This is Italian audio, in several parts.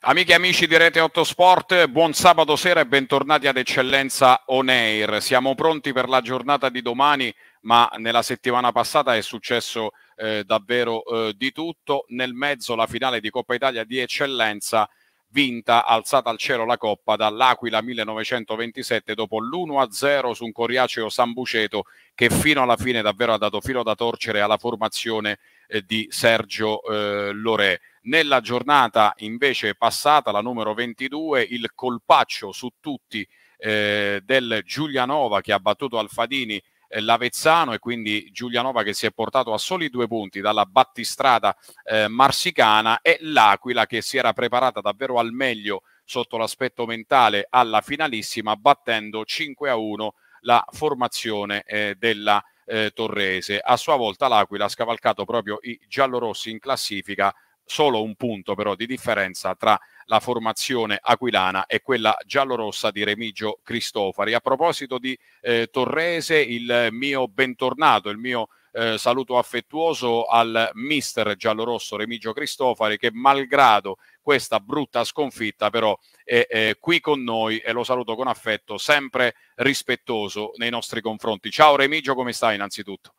Amiche e amici di Rete 8 Sport, buon sabato sera e bentornati ad Eccellenza On Air. Siamo pronti per la giornata di domani, ma nella settimana passata è successo davvero di tutto. Nel mezzo la finale di Coppa Italia di Eccellenza, vinta, alzata al cielo la Coppa dall'Aquila 1927 dopo l'1-0 su un coriaceo Sambuceto che fino alla fine davvero ha dato filo da torcere alla formazione di Sergio Lorè. Nella giornata invece passata, la numero 22, il colpaccio su tutti del Giulianova che ha battuto Alfadini l'Avezzano, e quindi Giulianova che si è portato a soli 2 punti dalla battistrada marsicana, e l'Aquila che si era preparata davvero al meglio sotto l'aspetto mentale alla finalissima, battendo 5-1 la formazione della Torrese. A sua volta l'Aquila ha scavalcato proprio i giallorossi in classifica, solo un punto però di differenza tra la formazione aquilana e quella giallorossa di Remigio Cristofari. A proposito di Torrese, il mio bentornato, il mio saluto affettuoso al mister giallorosso Remigio Cristofari, che malgrado questa brutta sconfitta però è qui con noi, e lo saluto con affetto, sempre rispettoso nei nostri confronti. Ciao Remigio, come stai innanzitutto?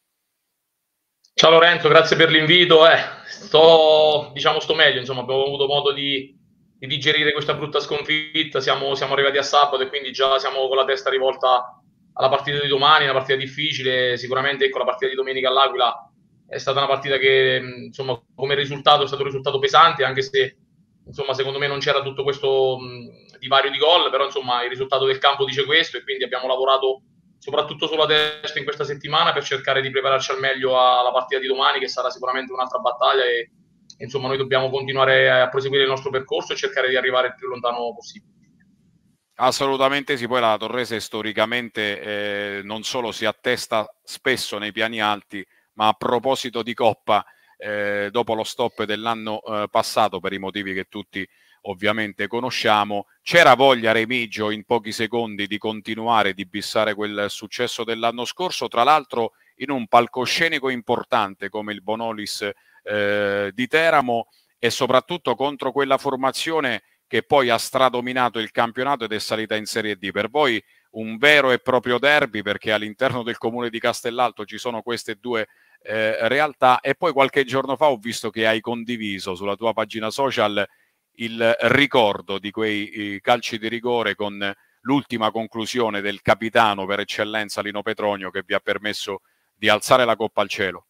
Ciao Lorenzo, grazie per l'invito. Sto meglio, insomma, abbiamo avuto modo di digerire questa brutta sconfitta, siamo arrivati a sabato e quindi già siamo con la testa rivolta alla partita di domani, una partita difficile. Sicuramente, ecco, la partita di domenica all'Aquila è stata una partita che, insomma, come risultato è stato un risultato pesante, anche se, insomma, secondo me non c'era tutto questo divario di gol, però, insomma, il risultato del campo dice questo, e quindi abbiamo lavorato soprattutto sulla testa in questa settimana per cercare di prepararci al meglio alla partita di domani, che sarà sicuramente un'altra battaglia, e insomma noi dobbiamo continuare a proseguire il nostro percorso e cercare di arrivare il più lontano possibile. Assolutamente sì, poi la Torrese storicamente non solo si attesta spesso nei piani alti, ma a proposito di Coppa, dopo lo stop dell'anno passato, per i motivi che tutti ovviamente conosciamo, c'era voglia, Remigio, in pochi secondi di continuare, di bissare quel successo dell'anno scorso, tra l'altro in un palcoscenico importante come il Bonolis di Teramo, e soprattutto contro quella formazione che poi ha stradominato il campionato ed è salita in Serie D. Per voi un vero e proprio derby, perché all'interno del comune di Castellalto ci sono queste due realtà. E poi qualche giorno fa ho visto che hai condiviso sulla tua pagina social il ricordo di quei calci di rigore con l'ultima conclusione del capitano per eccellenza Lino Petronio, che vi ha permesso di alzare la Coppa al cielo.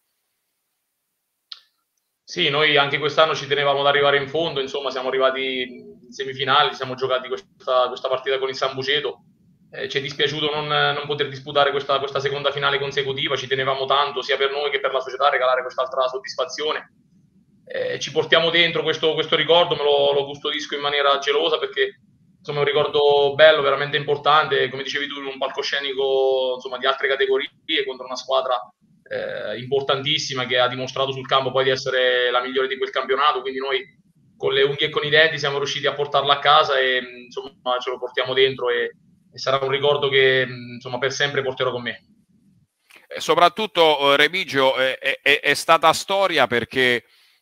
Sì, noi anche quest'anno ci tenevamo ad arrivare in fondo, insomma siamo arrivati in semifinali, siamo giocati questa partita con il Sambuceto. Ci è dispiaciuto non poter disputare questa seconda finale consecutiva, ci tenevamo tanto sia per noi che per la società a regalare quest'altra soddisfazione. Ci portiamo dentro questo ricordo, me lo custodisco in maniera gelosa, perché insomma è un ricordo bello, veramente importante, come dicevi tu, in un palcoscenico, insomma, di altre categorie, contro una squadra importantissima, che ha dimostrato sul campo poi di essere la migliore di quel campionato. Quindi noi con le unghie e con i denti siamo riusciti a portarla a casa, e insomma ce lo portiamo dentro, e sarà un ricordo che insomma per sempre porterò con me. Soprattutto Remigio è stata storia perché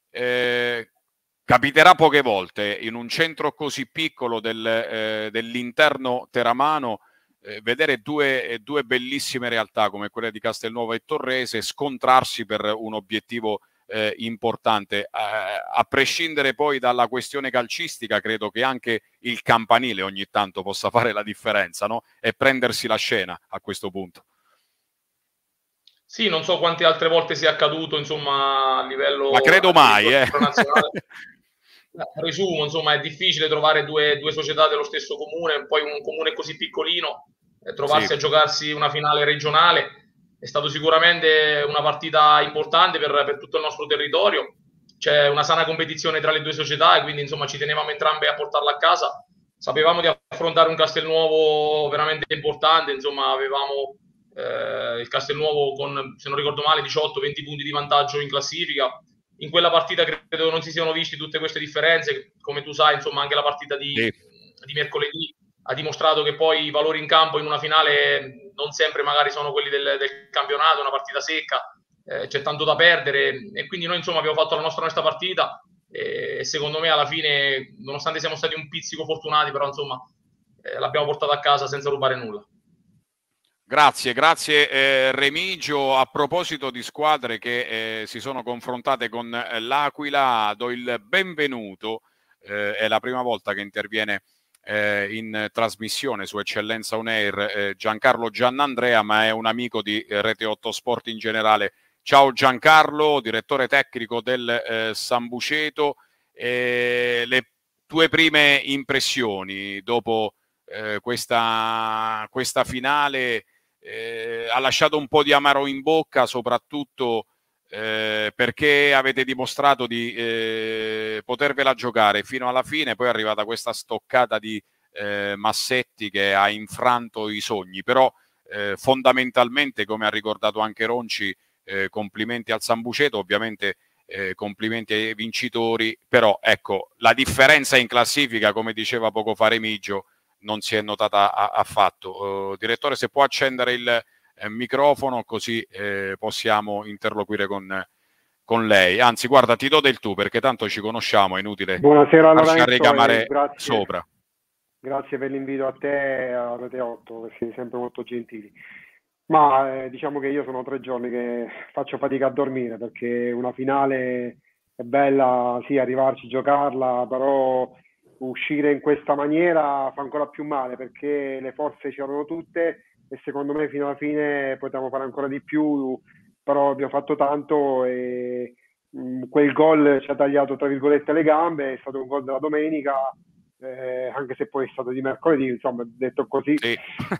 capiterà poche volte in un centro così piccolo dell'interno teramano vedere due bellissime realtà come quelle di Castelnuovo e Torrese scontrarsi per un obiettivo importante. A prescindere poi dalla questione calcistica, credo che anche il campanile ogni tanto possa fare la differenza, no? E prendersi la scena a questo punto. Sì, non so quante altre volte sia accaduto, insomma, a livello Ma credo mai, nazionale. Presumo, insomma, è difficile trovare due società dello stesso comune, poi un comune così piccolino, trovarsi sì. a giocarsi una finale regionale. È stato sicuramente una partita importante per tutto il nostro territorio. C'è una sana competizione tra le due società, e quindi insomma ci tenevamo entrambe a portarla a casa. Sapevamo di affrontare un Castelnuovo veramente importante, insomma avevamo il Castelnuovo con, se non ricordo male, 18-20 punti di vantaggio in classifica. In quella partita credo non si siano visti tutte queste differenze. Come tu sai, insomma, anche la partita di mercoledì ha dimostrato che poi i valori in campo in una finale non sempre magari sono quelli del campionato, una partita secca, c'è tanto da perdere, e quindi noi insomma abbiamo fatto la nostra onesta partita, e secondo me alla fine, nonostante siamo stati un pizzico fortunati, però insomma l'abbiamo portata a casa senza rubare nulla. Grazie Remigio. A proposito di squadre che si sono confrontate con l'Aquila, do il benvenuto, è la prima volta che interviene in trasmissione su Eccellenza On Air Giancarlo Giannandrea, ma è un amico di Rete 8 Sport in generale. Ciao Giancarlo, direttore tecnico del Sambuceto, le tue prime impressioni dopo questa finale. Ha lasciato un po' di amaro in bocca, soprattutto perché avete dimostrato di potervela giocare fino alla fine, poi è arrivata questa stoccata di Massetti che ha infranto i sogni, però fondamentalmente, come ha ricordato anche Ronci, complimenti al Sambuceto, ovviamente complimenti ai vincitori, però ecco, la differenza in classifica, come diceva poco fa Remigio, non si è notata affatto. Direttore, se può accendere il microfono, così possiamo interloquire con lei. Anzi, guarda, ti do del tu, perché tanto ci conosciamo, è inutile Buonasera farci Lorenzo, ricamare sopra. Grazie per l'invito a te e a Rete 8, perché siete sempre molto gentili. Ma diciamo che io sono 3 giorni che faccio fatica a dormire, perché una finale è bella, sì, arrivarci, giocarla, però uscire in questa maniera fa ancora più male, perché le forze c'erano tutte e secondo me fino alla fine potevamo fare ancora di più, però abbiamo fatto tanto e quel gol ci ha tagliato tra virgolette le gambe. È stato un gol della domenica, anche se poi è stato di mercoledì, insomma, detto così. Sì.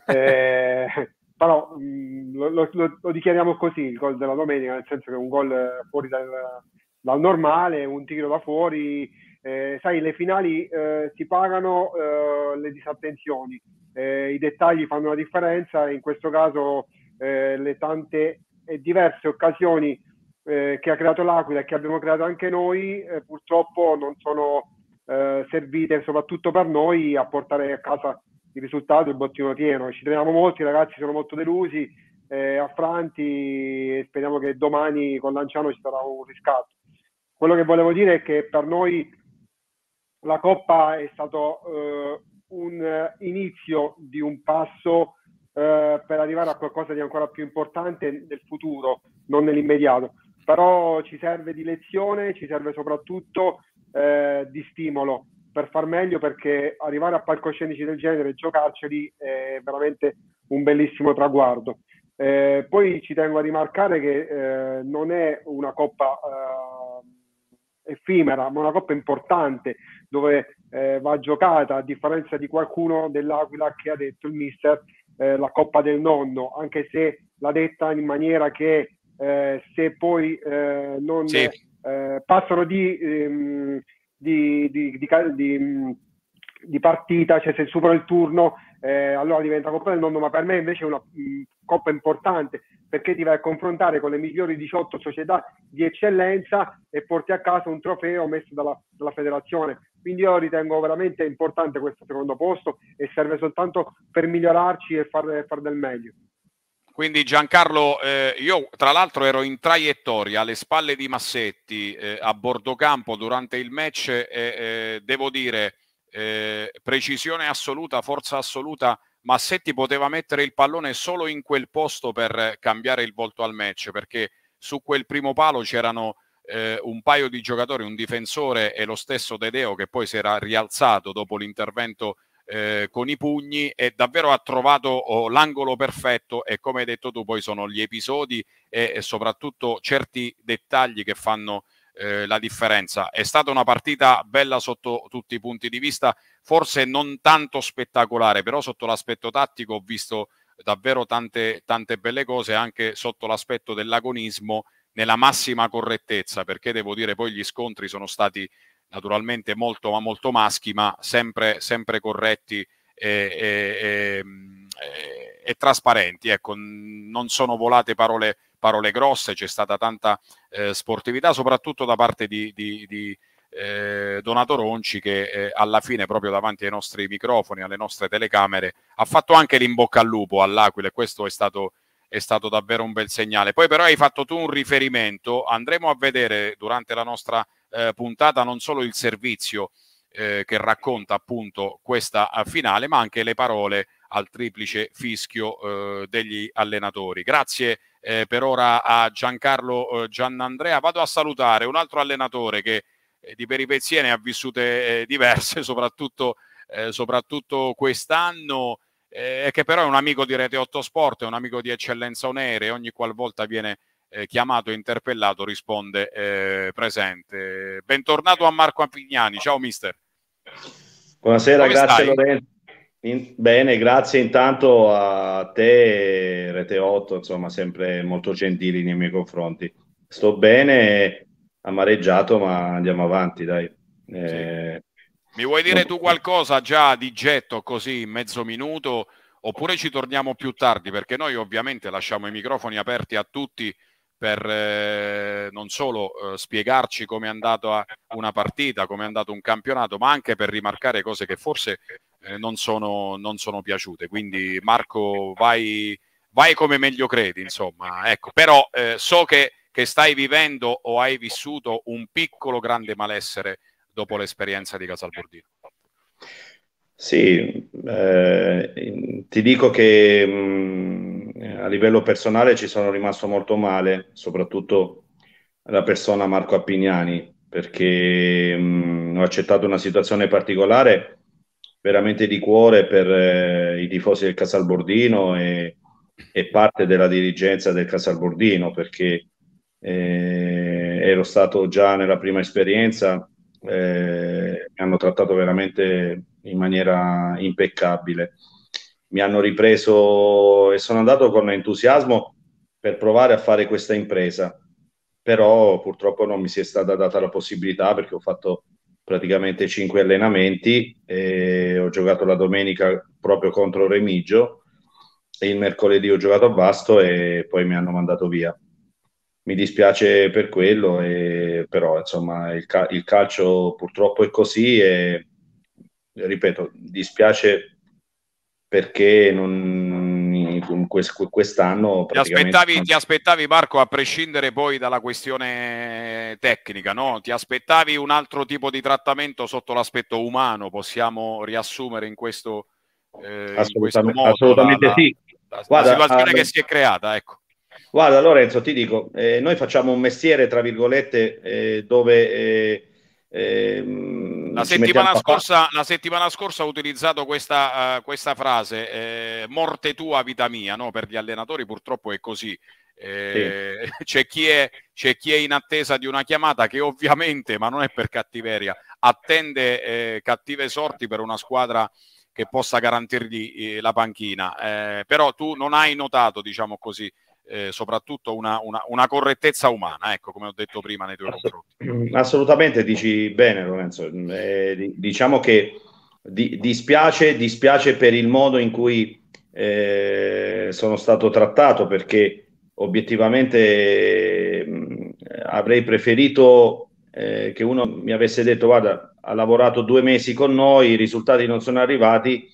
Però lo dichiariamo così, il gol della domenica, nel senso che è un gol fuori dal normale, un tiro da fuori. Sai, le finali si pagano le disattenzioni, i dettagli fanno la differenza. In questo caso le tante e diverse occasioni che ha creato l'Aquila e che abbiamo creato anche noi purtroppo non sono servite, soprattutto per noi, a portare a casa il risultato, il bottino pieno. Ci teniamo molto, i ragazzi sono molto delusi, affranti, e speriamo che domani con Lanciano ci sarà un riscatto. Quello che volevo dire è che per noi la Coppa è stato un inizio di un passo per arrivare a qualcosa di ancora più importante nel futuro, non nell'immediato. Però ci serve di lezione, ci serve soprattutto di stimolo per far meglio, perché arrivare a palcoscenici del genere e giocarceli è veramente un bellissimo traguardo. Poi ci tengo a rimarcare che non è una Coppa effimera, ma una Coppa importante, dove va giocata, a differenza di qualcuno dell'Aquila che ha detto, il mister, la Coppa del nonno, anche se l'ha detta in maniera che se poi non sì. passano di partita, cioè se supera il turno, allora diventa Coppa del Nonno. Ma per me invece è una Coppa importante, perché ti vai a confrontare con le migliori 18 società di eccellenza e porti a casa un trofeo messo dalla federazione. Quindi io ritengo veramente importante questo secondo posto e serve soltanto per migliorarci e far del meglio. Quindi Giancarlo, io tra l'altro ero in traiettoria alle spalle di Massetti a bordo campo durante il match e devo dire precisione assoluta, forza assoluta. Massetti poteva mettere il pallone solo in quel posto per cambiare il volto al match, perché su quel primo palo c'erano un paio di giocatori, un difensore e lo stesso Dedeo, che poi si era rialzato dopo l'intervento con i pugni, e davvero ha trovato l'angolo perfetto. E come hai detto tu, poi sono gli episodi e soprattutto certi dettagli che fanno la differenza. È stata una partita bella sotto tutti i punti di vista, forse non tanto spettacolare, però sotto l'aspetto tattico ho visto davvero tante belle cose, anche sotto l'aspetto dell'agonismo nella massima correttezza, perché devo dire poi gli scontri sono stati naturalmente molto maschi, ma sempre corretti e trasparenti. Ecco, non sono volate parole grosse, c'è stata tanta sportività, soprattutto da parte di Donato Ronci, che alla fine, proprio davanti ai nostri microfoni, alle nostre telecamere, ha fatto anche l'in bocca al lupo all'Aquila, e questo è stato davvero un bel segnale. Poi però hai fatto tu un riferimento, andremo a vedere durante la nostra puntata non solo il servizio che racconta appunto questa finale, ma anche le parole al triplice fischio degli allenatori. Grazie per ora a Giancarlo Giannandrea. Vado a salutare un altro allenatore che di peripezie ne ha vissute diverse, soprattutto quest'anno, che però è un amico di Rete 8 Sport, è un amico di Eccellenza On Air, e ogni qualvolta viene chiamato e interpellato risponde presente. Bentornato a Marco Apignani. Ciao mister. Buonasera, Come grazie stai? Lorenzo. Bene, grazie intanto a te, Rete 8, insomma, sempre molto gentili nei miei confronti. Sto bene, amareggiato, ma andiamo avanti, dai. Sì. Mi vuoi dire tu qualcosa già di getto, così in mezzo minuto, oppure ci torniamo più tardi? Perché noi ovviamente lasciamo i microfoni aperti a tutti per non solo spiegarci come è andata una partita, come è andato un campionato, ma anche per rimarcare cose che forse non sono piaciute. Quindi Marco, vai come meglio credi, insomma. Ecco, però so che stai vivendo o hai vissuto un piccolo grande malessere dopo l'esperienza di Casalbordino. Sì, ti dico che a livello personale ci sono rimasto molto male, soprattutto la persona Marco Appignani, perché ho accettato una situazione particolare veramente di cuore per i tifosi del Casalbordino e parte della dirigenza del Casalbordino, perché ero stato già nella prima esperienza, mi hanno trattato veramente in maniera impeccabile. Mi hanno ripreso e sono andato con entusiasmo per provare a fare questa impresa, però purtroppo non mi si è stata data la possibilità, perché ho fatto praticamente 5 allenamenti e ho giocato la domenica proprio contro Remigio e il mercoledì ho giocato a Vasto e poi mi hanno mandato via. Mi dispiace per quello, però insomma il calcio purtroppo è così e ripeto, dispiace perché quest'anno praticamente... Ti aspettavi Marco, a prescindere poi dalla questione tecnica, no? Ti aspettavi un altro tipo di trattamento sotto l'aspetto umano, possiamo riassumere in questo modo assolutamente sì. la situazione che si è creata, ecco. Guarda Lorenzo, ti dico, noi facciamo un mestiere, tra virgolette, dove la settimana scorsa ho utilizzato questa frase, morte tua, vita mia, no? Per gli allenatori purtroppo è così. Sì. C'è chi è in attesa di una chiamata, che ovviamente, ma non è per cattiveria, attende cattive sorti per una squadra che possa garantirgli la panchina. Però tu non hai notato, diciamo così, soprattutto una correttezza umana, ecco, come ho detto prima nei tuoi confronti. Assolutamente, dici bene Lorenzo. Diciamo che dispiace per il modo in cui sono stato trattato, perché obiettivamente avrei preferito che uno mi avesse detto: guarda, ha lavorato 2 mesi con noi, i risultati non sono arrivati,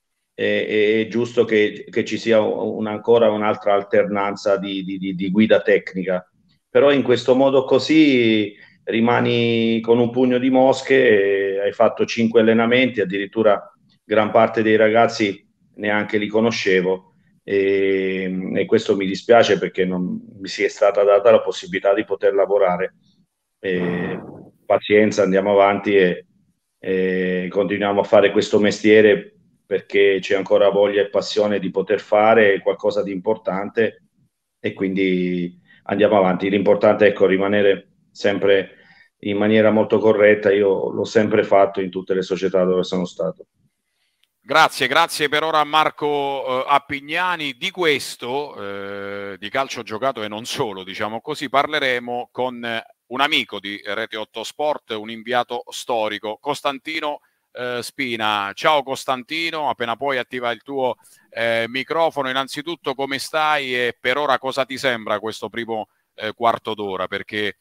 è giusto che ci sia ancora un'altra alternanza di guida tecnica. Però in questo modo così rimani con un pugno di mosche, hai fatto 5 allenamenti, addirittura gran parte dei ragazzi neanche li conoscevo, e questo mi dispiace perché non mi si è stata data la possibilità di poter lavorare. Pazienza, andiamo avanti e continuiamo a fare questo mestiere, perché c'è ancora voglia e passione di poter fare qualcosa di importante, e quindi andiamo avanti. L'importante è, ecco, rimanere sempre in maniera molto corretta. Io l'ho sempre fatto in tutte le società dove sono stato. Grazie per ora a Marco Appignani. Di questo, di calcio giocato e non solo, diciamo così, parleremo con un amico di Rete 8 Sport, un inviato storico, Costantino Spina. Ciao Costantino, appena puoi attiva il tuo microfono. Innanzitutto come stai e per ora cosa ti sembra questo primo quarto d'ora? Perché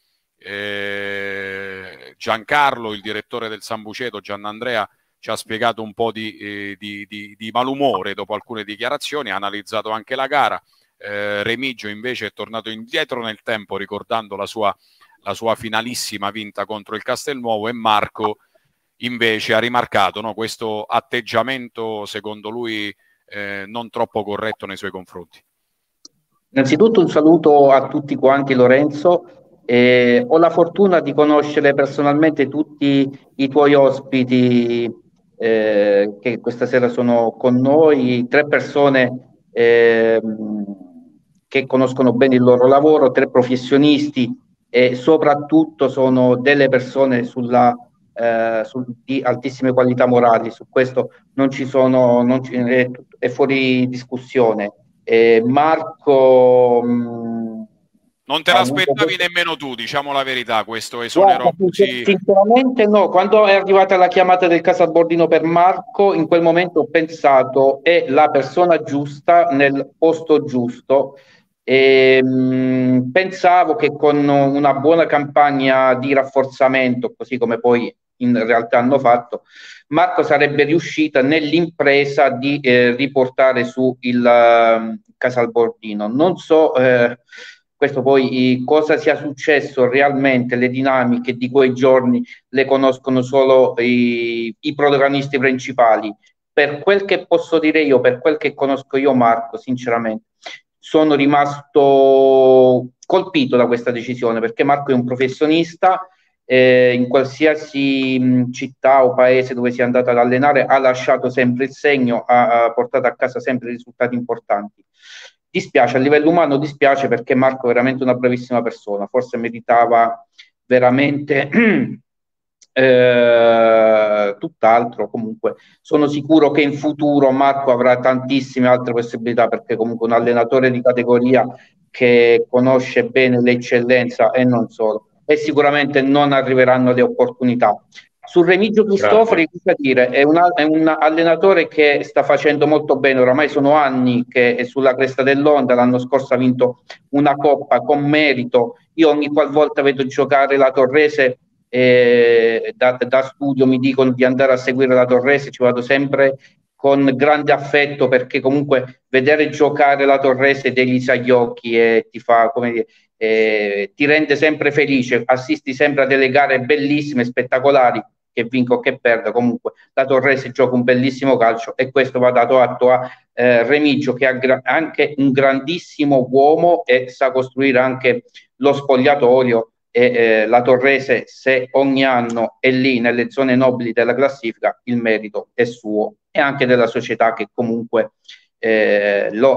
Giancarlo, il direttore del Sambuceto, Giannandrea, ci ha spiegato un po' di malumore dopo alcune dichiarazioni, ha analizzato anche la gara. Remigio invece è tornato indietro nel tempo, ricordando la sua la sua finalissima vinta contro il Castelnuovo, e Marco invece ha rimarcato, no, questo atteggiamento secondo lui non troppo corretto nei suoi confronti. Innanzitutto un saluto a tutti quanti, Lorenzo. Ho la fortuna di conoscere personalmente tutti i tuoi ospiti che questa sera sono con noi, 3 persone che conoscono bene il loro lavoro, 3 professionisti, e soprattutto sono delle persone di altissime qualità morali. Su questo non ci sono, è fuori discussione. Marco, non te l'aspettavi nemmeno tu, diciamo la verità, questo esonero così? Sinceramente no, quando è arrivata la chiamata del Casalbordino per Marco, in quel momento ho pensato è la persona giusta nel posto giusto. Pensavo che con una buona campagna di rafforzamento, così come poi in realtà hanno fatto, Marco sarebbe riuscita nell'impresa di riportare su il Casalbordino. Non so questo poi cosa sia successo realmente, le dinamiche di quei giorni le conoscono solo i protagonisti principali. Per quel che posso dire io, per quel che conosco io Marco, sinceramente, sono rimasto colpito da questa decisione, perché Marco è un professionista, in qualsiasi città o paese dove sia andato ad allenare ha lasciato sempre il segno, ha portato a casa sempre risultati importanti. Dispiace, a livello umano dispiace, perché Marco è veramente una bravissima persona, forse meritava veramente tutt'altro. Comunque sono sicuro che in futuro Marco avrà tantissime altre possibilità, perché comunque un allenatore di categoria che conosce bene l'eccellenza e non solo, e sicuramente non arriveranno le opportunità. Su Remigio Cristofori, cosa dire? È un allenatore che sta facendo molto bene, oramai sono anni che è sulla cresta dell'onda. L'anno scorso ha vinto una coppa con merito. Io ogni qualvolta vedo giocare la Torrese, da studio mi dicono di andare a seguire la Torrese, ci vado sempre con grande affetto, perché comunque vedere giocare la Torrese degli sa gli occhi e ti fa, come dire, ti rende sempre felice, assisti sempre a delle gare bellissime, spettacolari, che vinco o che perda, comunque la Torrese gioca un bellissimo calcio, e questo va dato atto a Remigio, che è anche un grandissimo uomo e sa costruire anche lo spogliatoio. La Torrese, se ogni anno è lì nelle zone nobili della classifica, il merito è suo e anche della società, che comunque lo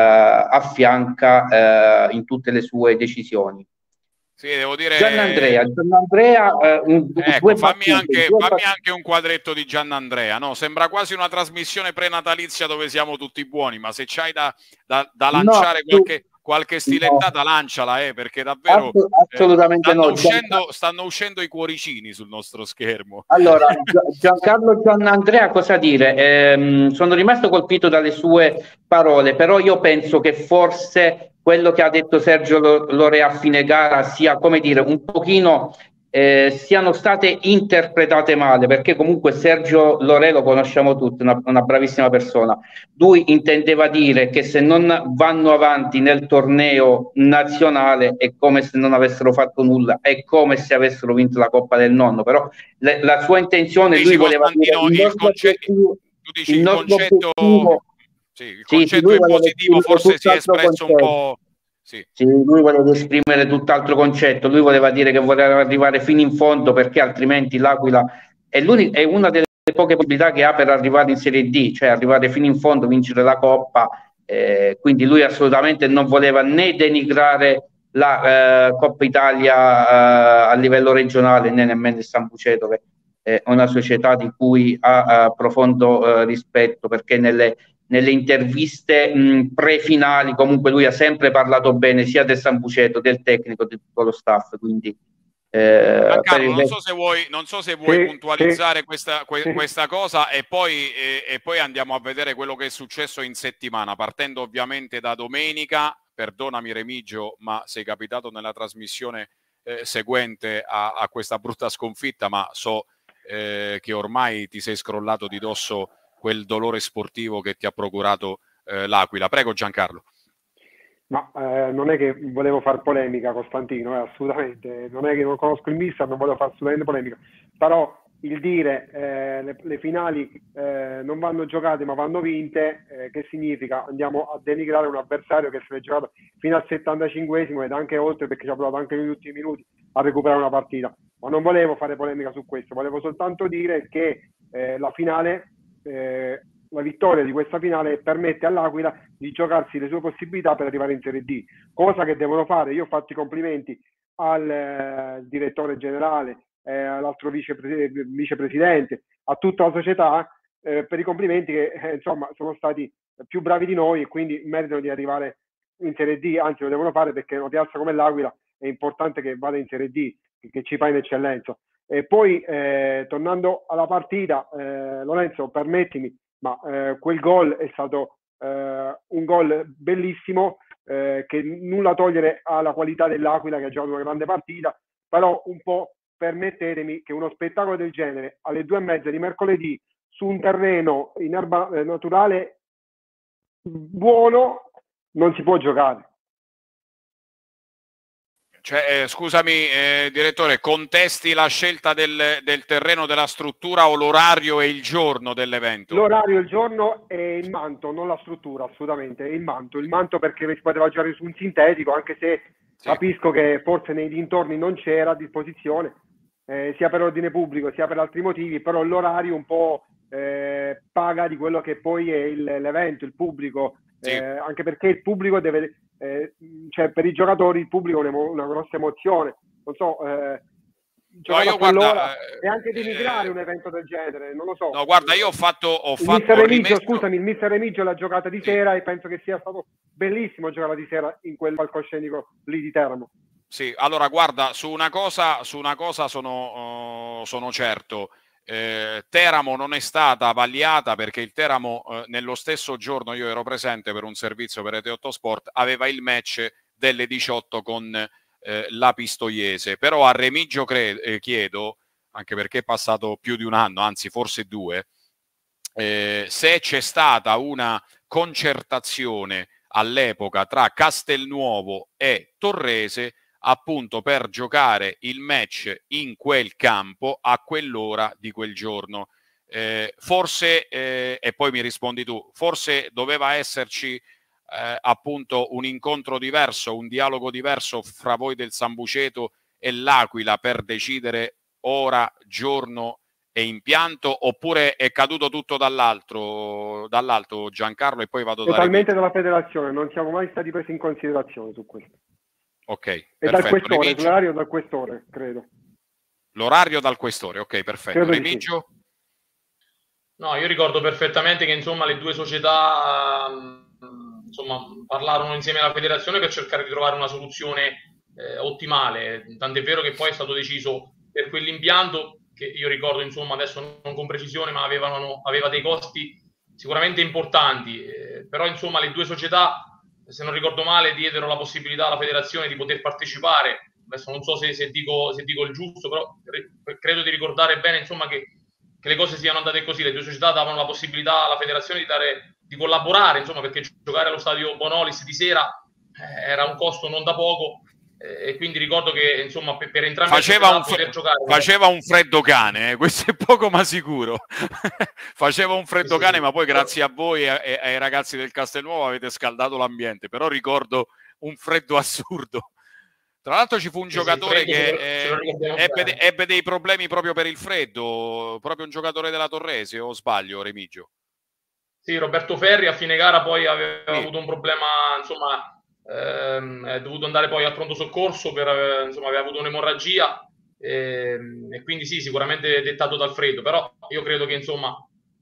affianca in tutte le sue decisioni. Sì, devo dire. Giannandrea, ecco, fammi anche un quadretto di Giannandrea, no? Sembra quasi una trasmissione prenatalizia dove siamo tutti buoni, ma se c'hai da lanciare qualche stilettata, lanciala, perché davvero assolutamente stanno uscendo i cuoricini sul nostro schermo. Allora, Giancarlo Giannandrea, cosa dire? Sono rimasto colpito dalle sue parole, però io penso che forse quello che ha detto Sergio Lorea a fine gara sia, come dire, un pochino siano state interpretate male, perché comunque Sergio Lorea lo conosciamo tutti, una bravissima persona. Lui intendeva dire che se non vanno avanti nel torneo nazionale è come se non avessero fatto nulla, è come se avessero vinto la Coppa del Nonno, però la sua intenzione, lui voleva dire il concetto in positivo forse si è espresso un po'. Sì, lui voleva esprimere tutt'altro concetto, lui voleva dire che voleva arrivare fino in fondo, perché altrimenti l'Aquila è una delle poche possibilità che ha per arrivare in Serie D, cioè arrivare fino in fondo, vincere la Coppa, quindi lui assolutamente non voleva né denigrare la Coppa Italia a livello regionale, né nemmeno il San Buceto, che è una società di cui ha profondo rispetto, perché nelle interviste pre-finali comunque lui ha sempre parlato bene sia del San Buceto, del tecnico, di tutto lo staff. Quindi Carlo, non so se vuoi puntualizzare questa cosa, e poi andiamo a vedere quello che è successo in settimana, partendo ovviamente da domenica. Perdonami Remigio, ma sei capitato nella trasmissione seguente a questa brutta sconfitta, ma so che ormai ti sei scrollato di dosso quel dolore sportivo che ti ha procurato l'Aquila. Prego Giancarlo. Ma non è che volevo far polemica, Costantino, assolutamente. Non è che non conosco il mister, non volevo fare assolutamente polemica. Però il dire le finali non vanno giocate ma vanno vinte, che significa? Andiamo a denigrare un avversario che se l'è giocato fino al 75esimo ed anche oltre, perché ci ha provato anche negli ultimi minuti a recuperare una partita. Ma non volevo fare polemica su questo, volevo soltanto dire che la finale, la vittoria di questa finale permette all'Aquila di giocarsi le sue possibilità per arrivare in Serie D, cosa che devono fare. Io ho fatto i complimenti al direttore generale, all'altro vicepresidente, a tutta la società, per i complimenti che insomma sono stati più bravi di noi e quindi meritano di arrivare in Serie D, anzi lo devono fare perché una piazza come l'Aquila è importante che vada in Serie D, che ci fa in eccellenza. E poi tornando alla partita, Lorenzo, permettimi, ma quel gol è stato un gol bellissimo, che nulla togliere alla qualità dell'Aquila che ha giocato una grande partita, però un po' permettetemi che uno spettacolo del genere alle 2:30 di mercoledì su un terreno in erba naturale buono non si può giocare. Cioè, scusami, direttore, contesti la scelta del terreno, della struttura, o l'orario e il giorno dell'evento? L'orario, il giorno e il manto, non la struttura, assolutamente. Il manto perché si poteva giocare su un sintetico, anche se sì, capisco che forse nei dintorni non c'era a disposizione, sia per ordine pubblico sia per altri motivi, però l'orario un po' paga di quello che poi è l'evento, il pubblico, sì, anche perché il pubblico deve... cioè per i giocatori il pubblico è una grossa emozione, non so, no, io guarda, e anche denigrare un evento del genere, non lo so. No, guarda, io ho fatto scusami, il mister Remigio l'ha giocata di sera e penso che sia stato bellissimo giocare di sera in quel palcoscenico lì di Teramo. Sì, allora guarda, su una cosa sono certo. Teramo non è stata vagliata perché il Teramo nello stesso giorno, io ero presente per un servizio per Rete 8 Sport, aveva il match delle 18 con la Pistoiese. Però a Remigio chiedo, anche perché è passato più di un anno, anzi forse 2, se c'è stata una concertazione all'epoca tra Castelnuovo e Torrese appunto per giocare il match in quel campo a quell'ora di quel giorno. Forse, e poi mi rispondi tu, forse doveva esserci appunto un incontro diverso, un dialogo diverso fra voi del Sambuceto e l'Aquila per decidere ora, giorno e impianto, oppure è caduto tutto dall'alto, Giancarlo, e poi vado totalmente dalla federazione, non siamo mai stati presi in considerazione su questo. Ok, e perfetto. Dal questore, l'orario dal questore, credo. L'orario dal questore, ok, perfetto. Remigio? Sì. No, io ricordo perfettamente che insomma le due società insomma parlarono insieme alla federazione per cercare di trovare una soluzione ottimale, tant'è vero che poi è stato deciso per quell'impianto che io ricordo insomma adesso non con precisione, ma aveva dei costi sicuramente importanti, però insomma le due società, se non ricordo male, diedero la possibilità alla federazione di poter partecipare. Adesso non so se dico il giusto, però credo di ricordare bene insomma che le cose siano andate così. Le due società davano la possibilità alla federazione di collaborare, insomma, perché giocare allo stadio Bonolis di sera era un costo non da poco, e quindi ricordo che insomma per entrambi faceva un freddo cane, questo è poco ma sicuro. Faceva un freddo cane, ma poi grazie a voi e ai ragazzi del Castelnuovo avete scaldato l'ambiente, però ricordo un freddo assurdo. Tra l'altro ci fu un giocatore che ebbe dei problemi proprio per il freddo, proprio un giocatore della Torrese, o sbaglio, Remigio? Sì, Roberto Ferri a fine gara poi aveva avuto un problema, insomma, è dovuto andare poi al pronto soccorso insomma, aveva avuto un'emorragia, e quindi sì, sicuramente dettato dal freddo, però io credo che insomma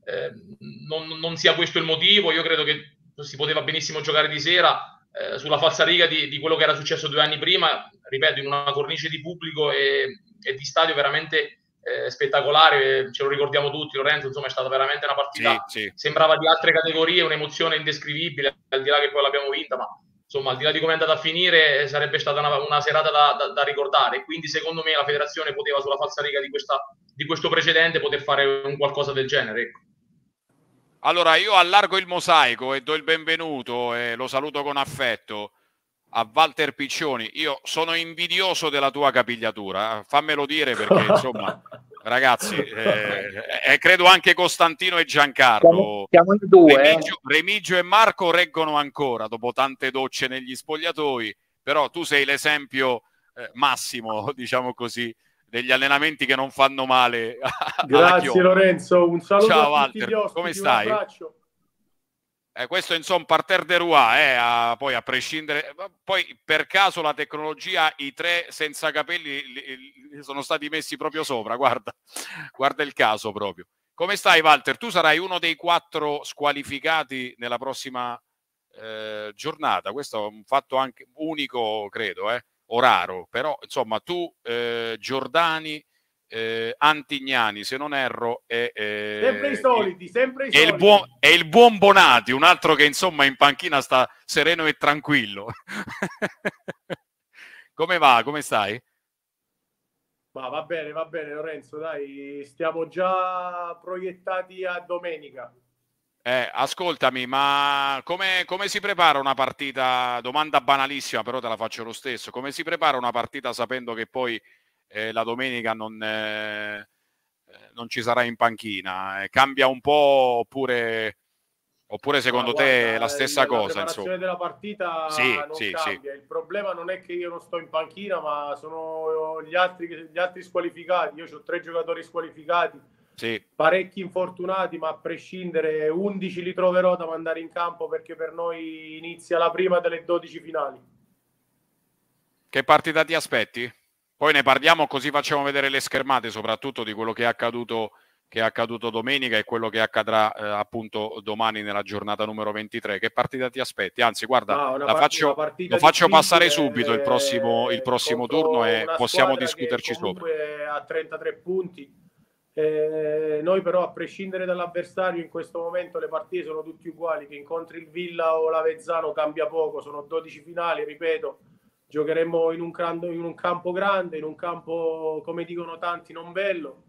non sia questo il motivo. Io credo che si poteva benissimo giocare di sera sulla falsariga di quello che era successo 2 anni prima, ripeto, in una cornice di pubblico e di stadio veramente spettacolare. Ce lo ricordiamo tutti, Lorenzo, insomma è stata veramente una partita, sì. Sembrava di altre categorie, un'emozione indescrivibile, al di là che poi l'abbiamo vinta, ma insomma al di là di come è andata a finire sarebbe stata una serata da ricordare. Quindi secondo me la federazione poteva, sulla falsariga di questo precedente, poter fare un qualcosa del genere, ecco. Allora io allargo il mosaico e do il benvenuto e lo saluto con affetto. a Walter Piccioni. Io sono invidioso della tua capigliatura, fammelo dire, perché insomma ragazzi, credo anche Costantino e Giancarlo, siamo in due, Remigio e Marco reggono ancora dopo tante docce negli spogliatoi, però tu sei l'esempio massimo, diciamo così, degli allenamenti che non fanno male. Grazie Lorenzo, un saluto. Ciao a tutti Walter, gli ospiti, come stai? Un abbraccio. Questo insomma parterre de Roi, poi a prescindere, poi per caso la tecnologia, i tre senza capelli li sono stati messi proprio sopra, guarda il caso proprio. Come stai Walter? Tu sarai uno dei 4 squalificati nella prossima giornata, questo è un fatto anche unico, credo, o raro, però insomma tu, Giordani, Antignani, se non erro, sempre i soliti, e il buon Bonati, un altro che insomma in panchina sta sereno e tranquillo. Come va? Come stai? Ma va bene Lorenzo, dai, stiamo già proiettati a domenica. Ascoltami, ma come si prepara una partita? Domanda banalissima, però te la faccio lo stesso. Come si prepara una partita sapendo che poi la domenica non ci sarà in panchina? Cambia un po' oppure secondo te è la stessa cosa? La preparazione della partita non cambia. Il problema non è che io non sto in panchina, ma sono gli altri squalificati. Io ho 3 giocatori squalificati, parecchi infortunati, ma a prescindere 11 li troverò da mandare in campo, perché per noi inizia la prima delle 12 finali. Che partita ti aspetti? Poi ne parliamo, così facciamo vedere le schermate, soprattutto di quello che è accaduto domenica e quello che accadrà appunto domani nella giornata numero 23. Che partita ti aspetti? Anzi, guarda, lo faccio passare subito il prossimo turno e possiamo discuterci sopra. A 33 punti. Noi però, a prescindere dall'avversario, in questo momento le partite sono tutte uguali, che incontri il Villa o l'Avezzano cambia poco, sono 12 finali, ripeto. Giocheremo in un campo grande, in un campo, come dicono tanti, non bello,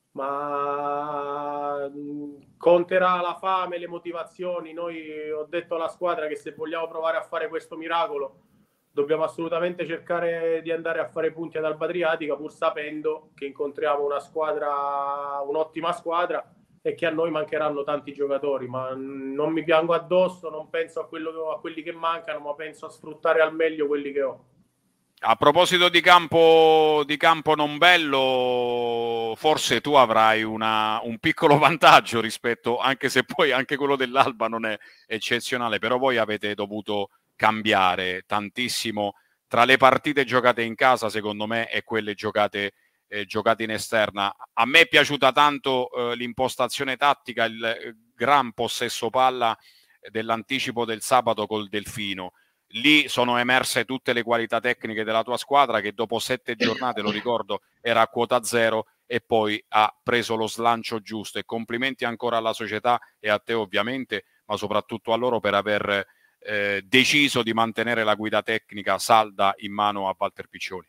ma conterà la fame, le motivazioni. Noi, ho detto alla squadra che se vogliamo provare a fare questo miracolo dobbiamo assolutamente cercare di andare a fare punti ad Alba Adriatica, pur sapendo che incontriamo un'ottima squadra e che a noi mancheranno tanti giocatori, ma non mi piango addosso, non penso a quelli che mancano, ma penso a sfruttare al meglio quelli che ho. A proposito di campo non bello, forse tu avrai un piccolo vantaggio rispetto, anche se poi anche quello dell'Alba non è eccezionale, però voi avete dovuto cambiare tantissimo tra le partite giocate in casa, secondo me, e quelle giocate in esterna. A me è piaciuta tanto l'impostazione tattica, il gran possesso palla dell'anticipo del sabato col Delfino. Lì sono emerse tutte le qualità tecniche della tua squadra, che dopo 7 giornate, lo ricordo, era a quota 0 e poi ha preso lo slancio giusto. E complimenti ancora alla società e a te ovviamente, ma soprattutto a loro per aver deciso di mantenere la guida tecnica salda in mano a Walter Piccioni.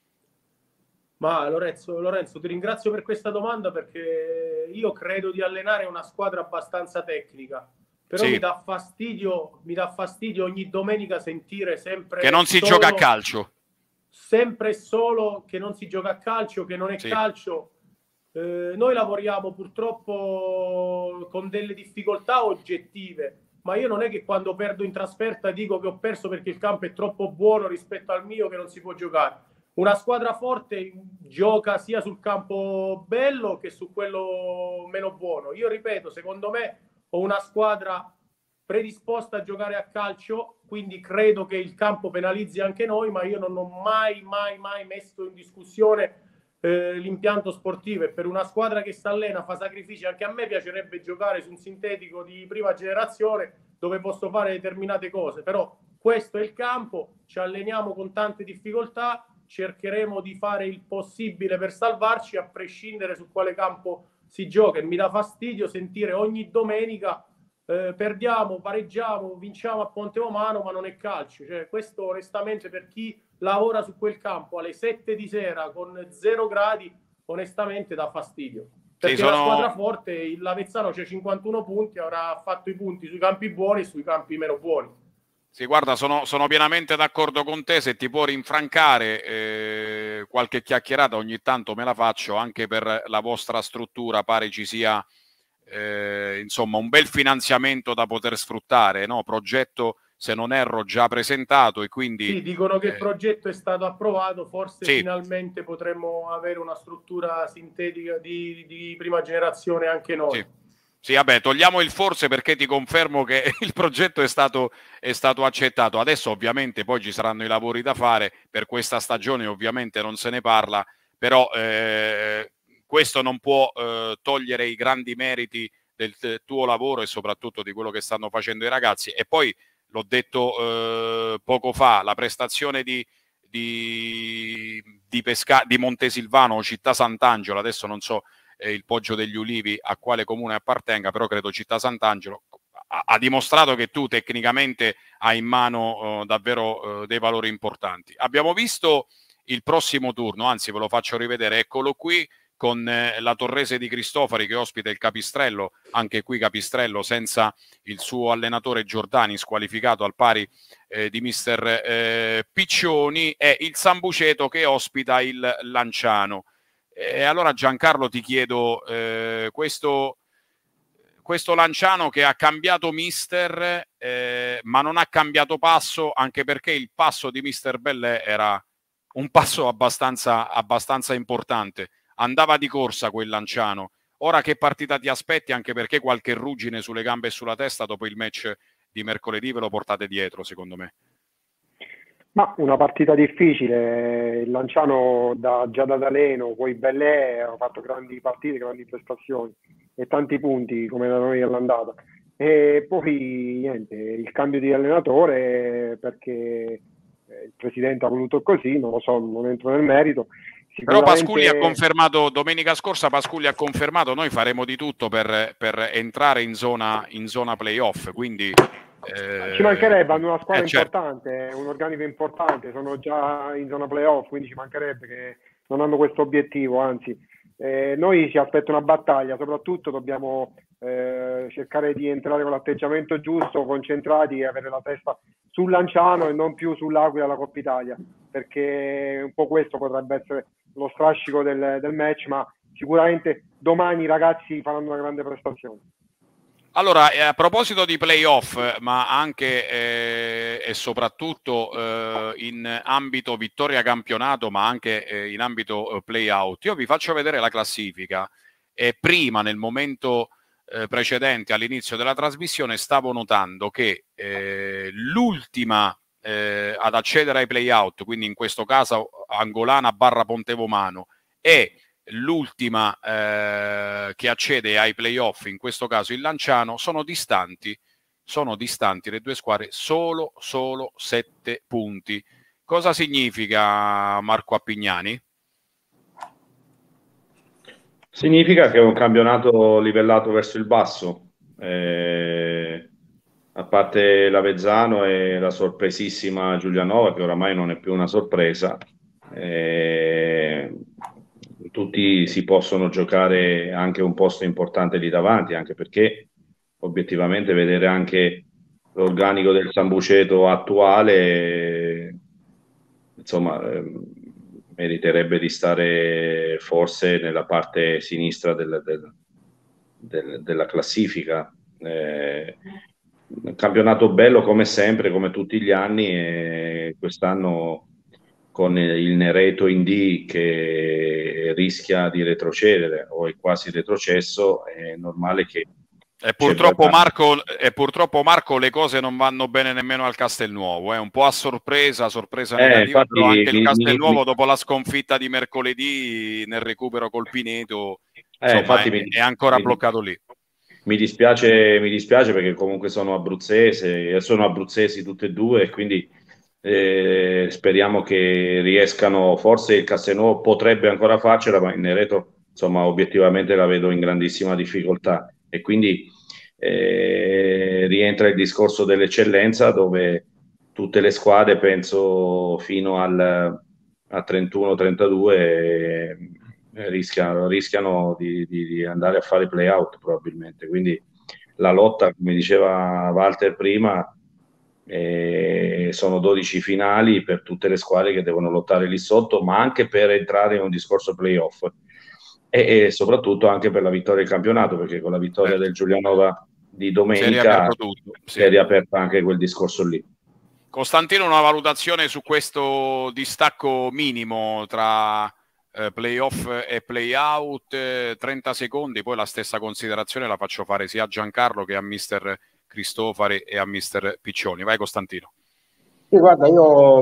Ma Lorenzo, ti ringrazio per questa domanda, perché io credo di allenare una squadra abbastanza tecnica. Però mi dà fastidio ogni domenica sentire sempre che non si gioca a calcio. Sempre solo che non si gioca a calcio, che non è calcio. Noi lavoriamo purtroppo con delle difficoltà oggettive, ma io non è che quando perdo in trasferta dico che ho perso perché il campo è troppo buono rispetto al mio, che non si può giocare. Una squadra forte gioca sia sul campo bello che su quello meno buono. Io ripeto, secondo me ho una squadra predisposta a giocare a calcio, quindi credo che il campo penalizzi anche noi, ma io non ho mai messo in discussione l'impianto sportivo, e per una squadra che si allena, fa sacrifici. Anche a me piacerebbe giocare su un sintetico di prima generazione dove posso fare determinate cose, però questo è il campo, ci alleniamo con tante difficoltà, cercheremo di fare il possibile per salvarci, a prescindere su quale campo si gioca. E mi dà fastidio sentire ogni domenica perdiamo, pareggiamo, vinciamo a Ponte Romano, ma non è calcio. Cioè, questo onestamente, per chi lavora su quel campo alle 7 di sera con 0 gradi, onestamente dà fastidio. Perché la squadra forte, l'Avezzano, c'è 51 punti, avrà fatto i punti sui campi buoni e sui campi meno buoni. Sì, guarda, sono pienamente d'accordo con te. Se ti può rinfrancare qualche chiacchierata ogni tanto me la faccio, anche per la vostra struttura. Pare ci sia insomma un bel finanziamento da poter sfruttare, no? Progetto, se non erro, già presentato, e quindi sì, dicono che il progetto è stato approvato, forse sì, finalmente potremmo avere una struttura sintetica di prima generazione anche noi. sì. Sì, vabbè, togliamo il forse, perché ti confermo che il progetto è stato accettato. Adesso ovviamente poi ci saranno i lavori da fare, per questa stagione ovviamente non se ne parla, però questo non può togliere i grandi meriti del tuo lavoro e soprattutto di quello che stanno facendo i ragazzi. E poi l'ho detto poco fa, la prestazione di Montesilvano o Città Sant'Angelo, adesso non so il Poggio degli Ulivi a quale comune appartenga, però credo Città Sant'Angelo, ha dimostrato che tu tecnicamente hai in mano davvero dei valori importanti. Abbiamo visto il prossimo turno, anzi ve lo faccio rivedere, eccolo qui, con la Torrese di Cristofari che ospita il Capistrello. Anche qui Capistrello senza il suo allenatore Giordani, squalificato al pari di mister Piccioni, e il Sambuceto che ospita il Lanciano. E allora Giancarlo ti chiedo, questo Lanciano che ha cambiato mister, ma non ha cambiato passo, anche perché il passo di mister Bellè era un passo abbastanza importante, andava di corsa quel Lanciano. Ora che partita ti aspetti, anche perché qualche ruggine sulle gambe e sulla testa dopo il match di mercoledì ve lo portate dietro, secondo me? Ma una partita difficile, il Lanciano già da Daleno, poi Bellè ha fatto grandi partite, grandi prestazioni e tanti punti come da noi all'andata. E poi niente, il cambio di allenatore perché il presidente ha voluto così, non lo so, non entro nel merito. Però Pasculi ha confermato, domenica scorsa Pasculi ha confermato, noi faremo di tutto per entrare in zona playoff, quindi ci mancherebbe, hanno una squadra certo, importante, un organico importante, sono già in zona playoff, quindi ci mancherebbe che non hanno questo obiettivo, anzi noi ci aspetta una battaglia, soprattutto dobbiamo cercare di entrare con l'atteggiamento giusto, concentrati e avere la testa sul Lanciano e non più sull'Aquila alla Coppa Italia, perché un po' questo potrebbe essere lo strascico del match, ma sicuramente domani i ragazzi faranno una grande prestazione. Allora, a proposito di playoff, ma anche e soprattutto in ambito vittoria campionato, ma anche in ambito play-out, io vi faccio vedere la classifica. Prima, nel momento precedente, all'inizio della trasmissione, stavo notando che l'ultima ad accedere ai play-out, quindi in questo caso Angolana / Pontevomano, è l'ultima che accede ai playoff, in questo caso il Lanciano, sono distanti le due squadre solo 7 punti. Cosa significa, Marco Appignani? Significa che è un campionato livellato verso il basso, a parte l'Avezzano e la sorpresissima Giulianova, che oramai non è più una sorpresa. Tutti si possono giocare anche un posto importante lì davanti, anche perché obiettivamente vedere anche l'organico del Sambuceto attuale, insomma, meriterebbe di stare forse nella parte sinistra della classifica. Un campionato bello come sempre, come tutti gli anni, e quest'anno con il Nereto in D che rischia di retrocedere o è quasi retrocesso, è normale che purtroppo Marco le cose non vanno bene nemmeno al Castelnuovo, un po' a sorpresa negativa, infatti, però anche il Castelnuovo dopo la sconfitta di mercoledì nel recupero col Pineto insomma, è ancora bloccato lì. Mi dispiace perché comunque sono abruzzesi tutte e due, e quindi speriamo che riescano. Forse il Castelnuovo potrebbe ancora farcela, ma il Nereto insomma obiettivamente la vedo in grandissima difficoltà, e quindi rientra il discorso dell'eccellenza, dove tutte le squadre, penso fino a 31-32 rischiano di andare a fare play out probabilmente. Quindi la lotta, come diceva Walter prima, Sono 12 finali per tutte le squadre che devono lottare lì sotto, ma anche per entrare in un discorso playoff e soprattutto anche per la vittoria del campionato, perché con la vittoria del Giulianova di domenica si è riaperto anche quel discorso lì. Costantino, una valutazione su questo distacco minimo tra playoff e playout, 30 secondi, poi la stessa considerazione la faccio fare sia a Giancarlo che a mister Cristofari e a mister Piccioni. Vai Costantino. Sì, guarda, io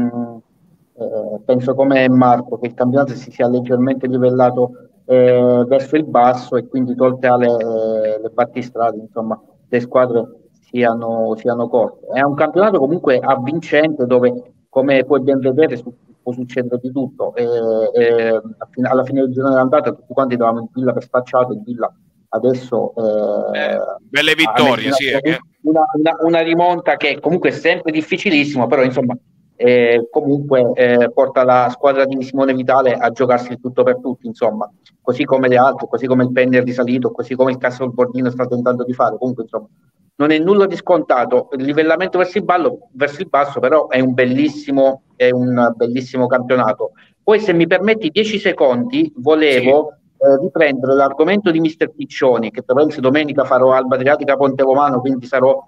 penso come Marco che il campionato si sia leggermente livellato verso il basso e quindi tolte le battistrade, insomma, le squadre siano corte. È un campionato comunque avvincente dove, come puoi ben vedere, può succedere di tutto. Alla fine del girone dell'andata tutti quanti eravamo in Villa per spacciato, in Villa adesso belle vittorie, sì, una rimonta che comunque è sempre difficilissimo, però insomma comunque porta la squadra di Simone Vitale a giocarsi il tutto per tutti, insomma, così come le altre, così come il Penny è risalito, così come il Castelbordino sta tentando di fare. Comunque insomma non è nulla di scontato, il livellamento verso il basso però è un bellissimo campionato. Poi se mi permetti 10 secondi volevo riprendere l'argomento di mister Piccioni, che penso domenica farò Alba Adriatica Ponte Romano, quindi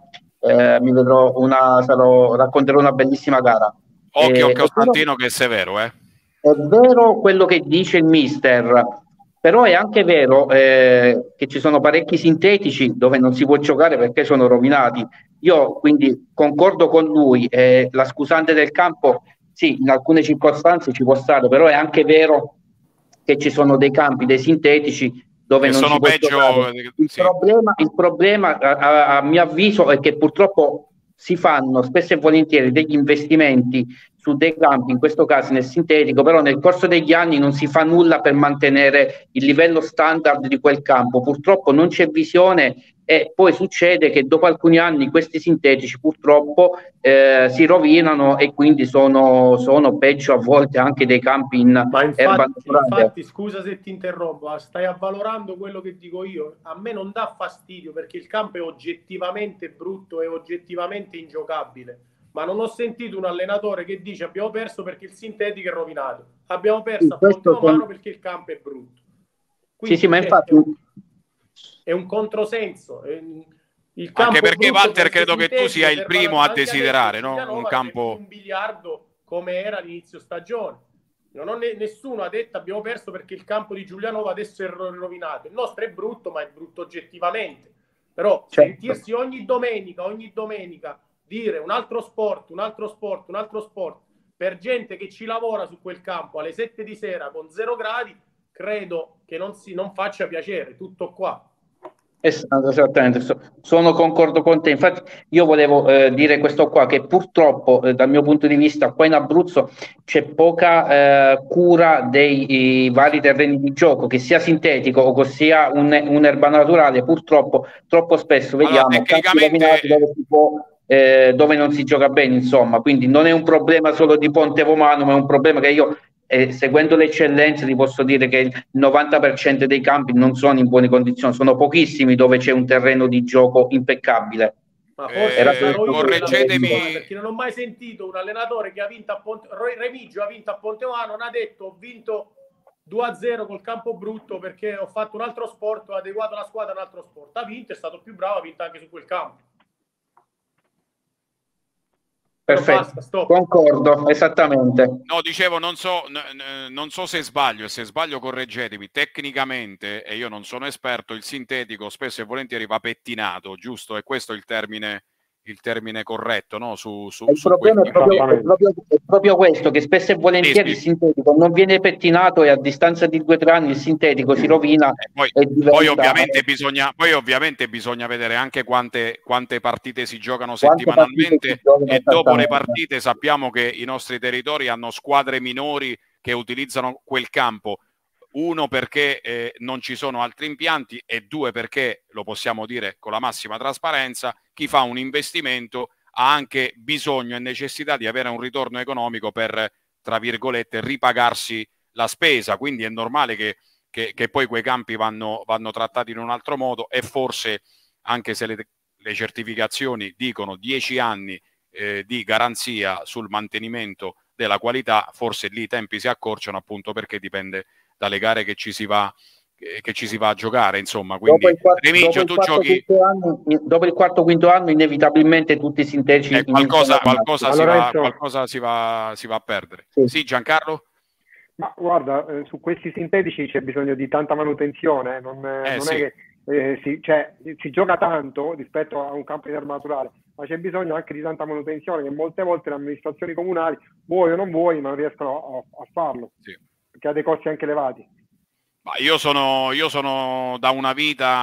racconterò una bellissima gara. Occhio a Costantino che è severo, È vero quello che dice il mister, però è anche vero che ci sono parecchi sintetici dove non si può giocare perché sono rovinati. Io quindi concordo con lui, la scusante del campo sì, in alcune circostanze ci può stare, però è anche vero che ci sono dei campi, dei sintetici dove non si può giocare. Il problema a mio avviso è che purtroppo si fanno spesso e volentieri degli investimenti su dei campi, in questo caso nel sintetico, però nel corso degli anni non si fa nulla per mantenere il livello standard di quel campo. Purtroppo non c'è visione e poi succede che dopo alcuni anni questi sintetici purtroppo si rovinano e quindi sono peggio a volte anche dei campi in erba naturale. Infatti, scusa se ti interrompo, stai avvalorando quello che dico io. A me non dà fastidio perché il campo è oggettivamente brutto e oggettivamente ingiocabile. Ma non ho sentito un allenatore che dice abbiamo perso perché il sintetico è rovinato, abbiamo perso a Ponte Romano perché il campo è brutto. Quindi sì, ma infatti è un controsenso. Il campo anche perché Walter credo che tu sia il per primo a desiderare, no? Un campo un biliardo come era all'inizio stagione. Nessuno ha detto abbiamo perso perché il campo di Giulianova adesso è rovinato. Il nostro è brutto, ma è brutto oggettivamente. Però sentirsi ogni domenica dire un altro sport per gente che ci lavora su quel campo alle 7 di sera con 0 gradi, credo che non faccia piacere. Tutto qua. Esattamente, sono concordo con te. Infatti io volevo dire questo qua, che purtroppo dal mio punto di vista qua in Abruzzo c'è poca cura dei vari terreni di gioco, che sia sintetico o che sia un'erba naturale. Purtroppo troppo spesso vediamo tecnicamente dove non si gioca bene, insomma, quindi non è un problema solo di Ponte Romano, ma è un problema che io seguendo le eccellenze ti posso dire che il 90% dei campi non sono in buone condizioni, sono pochissimi dove c'è un terreno di gioco impeccabile. Ma forse correggetemi, perché non ho mai sentito un allenatore che ha vinto a Remigio ha vinto a Ponte Romano, non ha detto ho vinto 2-0 col campo brutto perché ho fatto un altro sport, ho adeguato la squadra a un altro sport. Ha vinto, è stato più bravo, ha vinto anche su quel campo. Perfetto, basta, concordo, esattamente. No, dicevo, non so se sbaglio, e se sbaglio correggetemi, tecnicamente, e io non sono esperto, il sintetico spesso e volentieri va pettinato, giusto? E questo è il termine corretto, no? Il problema è proprio questo, che spesso e volentieri il sintetico non viene pettinato e a distanza di 2 o 3 anni il sintetico si rovina. Poi ovviamente bisogna vedere anche quante partite si giocano settimanalmente e dopo le partite sappiamo che i nostri territori hanno squadre minori che utilizzano quel campo. 1 perché non ci sono altri impianti e 2 perché, lo possiamo dire con la massima trasparenza, chi fa un investimento ha anche bisogno e necessità di avere un ritorno economico per, tra virgolette, ripagarsi la spesa. Quindi è normale che poi quei campi vanno trattati in un altro modo e forse, anche se le certificazioni dicono 10 anni di garanzia sul mantenimento della qualità, forse lì i tempi si accorciano, appunto perché dipende dalle gare che ci si va a giocare, insomma. Quindi Remigio, tu giochi dopo il quarto-quinto anno inevitabilmente tutti i sintetici qualcosa si va a perdere. Sì, Giancarlo? Ma guarda, su questi sintetici c'è bisogno di tanta manutenzione, non è che si gioca tanto rispetto a un campo di erba naturale, ma c'è bisogno anche di tanta manutenzione, che molte volte le amministrazioni comunali, vuoi o non vuoi, non riescono a farlo, perché ha dei costi anche elevati. Ma io sono da una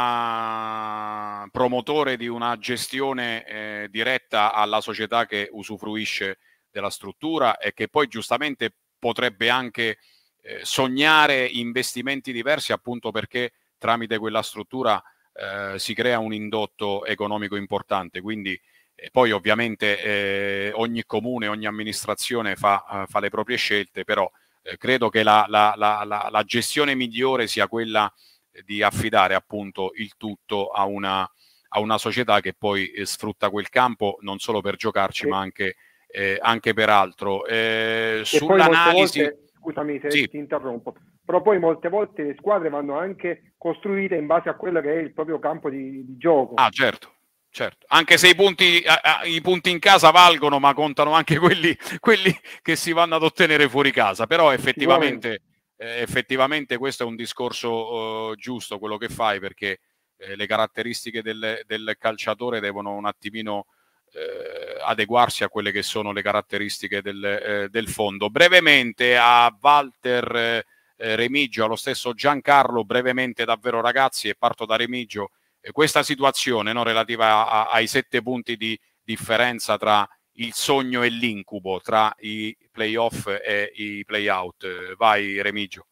vita promotore di una gestione diretta alla società che usufruisce della struttura e che poi giustamente potrebbe anche sognare investimenti diversi, appunto perché tramite quella struttura si crea un indotto economico importante. Quindi poi ovviamente ogni comune, ogni amministrazione fa le proprie scelte, però credo che la gestione migliore sia quella di affidare appunto il tutto a una società che poi sfrutta quel campo non solo per giocarci, ma anche per altro. Sull'analisi, scusami se ti interrompo, però poi molte volte le squadre vanno anche costruite in base a quello che è il proprio campo di gioco. Ah, certo, anche se i punti in casa valgono, ma contano anche quelli che si vanno ad ottenere fuori casa. Però effettivamente questo è un discorso giusto, quello che fai, perché le caratteristiche del calciatore devono un attimino adeguarsi a quelle che sono le caratteristiche del fondo. Brevemente a Walter, Remigio, allo stesso Giancarlo, brevemente davvero ragazzi, e parto da Remigio. Questa situazione, no, relativa ai 7 punti di differenza tra il sogno e l'incubo, tra i playoff e i playout. Vai Remigio.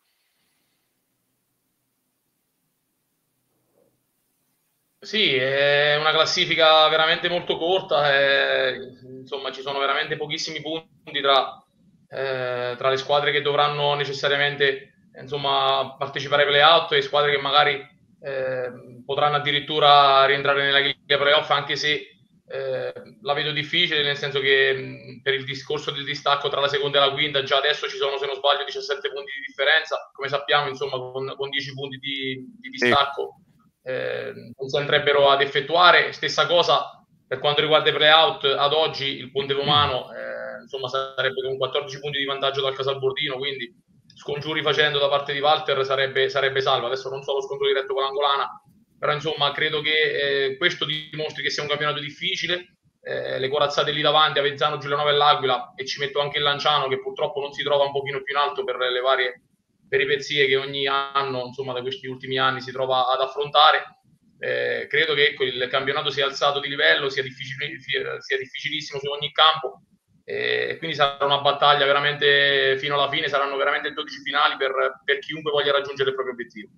Sì, è una classifica veramente molto corta, insomma ci sono veramente pochissimi punti tra le squadre che dovranno necessariamente partecipare ai playout e squadre che magari potranno addirittura rientrare nella griglia playoff, anche se la vedo difficile, nel senso che per il discorso del distacco tra la seconda e la quinta già adesso ci sono, se non sbaglio, 17 punti di differenza, come sappiamo, insomma, con 10 punti di distacco non si andrebbero ad effettuare. Stessa cosa per quanto riguarda i playout. Ad oggi il Ponte Vomano sarebbe con 14 punti di vantaggio dal Casalbordino, quindi scongiuri facendo da parte di Walter sarebbe salvo. Adesso non so lo scontro diretto con l'Angolana, però insomma credo che questo dimostri che sia un campionato difficile. Le corazzate lì davanti, Avezzano, Giulianova e l'Aquila, e ci metto anche il Lanciano, che purtroppo non si trova un pochino più in alto per le varie peripezie che ogni anno, insomma, da questi ultimi anni si trova ad affrontare. Credo che il campionato sia alzato di livello, sia difficilissimo su ogni campo, quindi sarà una battaglia veramente fino alla fine. Saranno veramente 12 finali per chiunque voglia raggiungere il proprio obiettivo.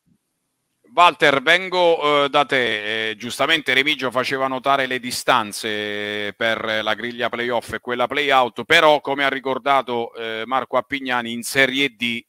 Walter, vengo da te. Giustamente Remigio faceva notare le distanze per la griglia playoff e quella playout, però come ha ricordato Marco Appignani, in Serie D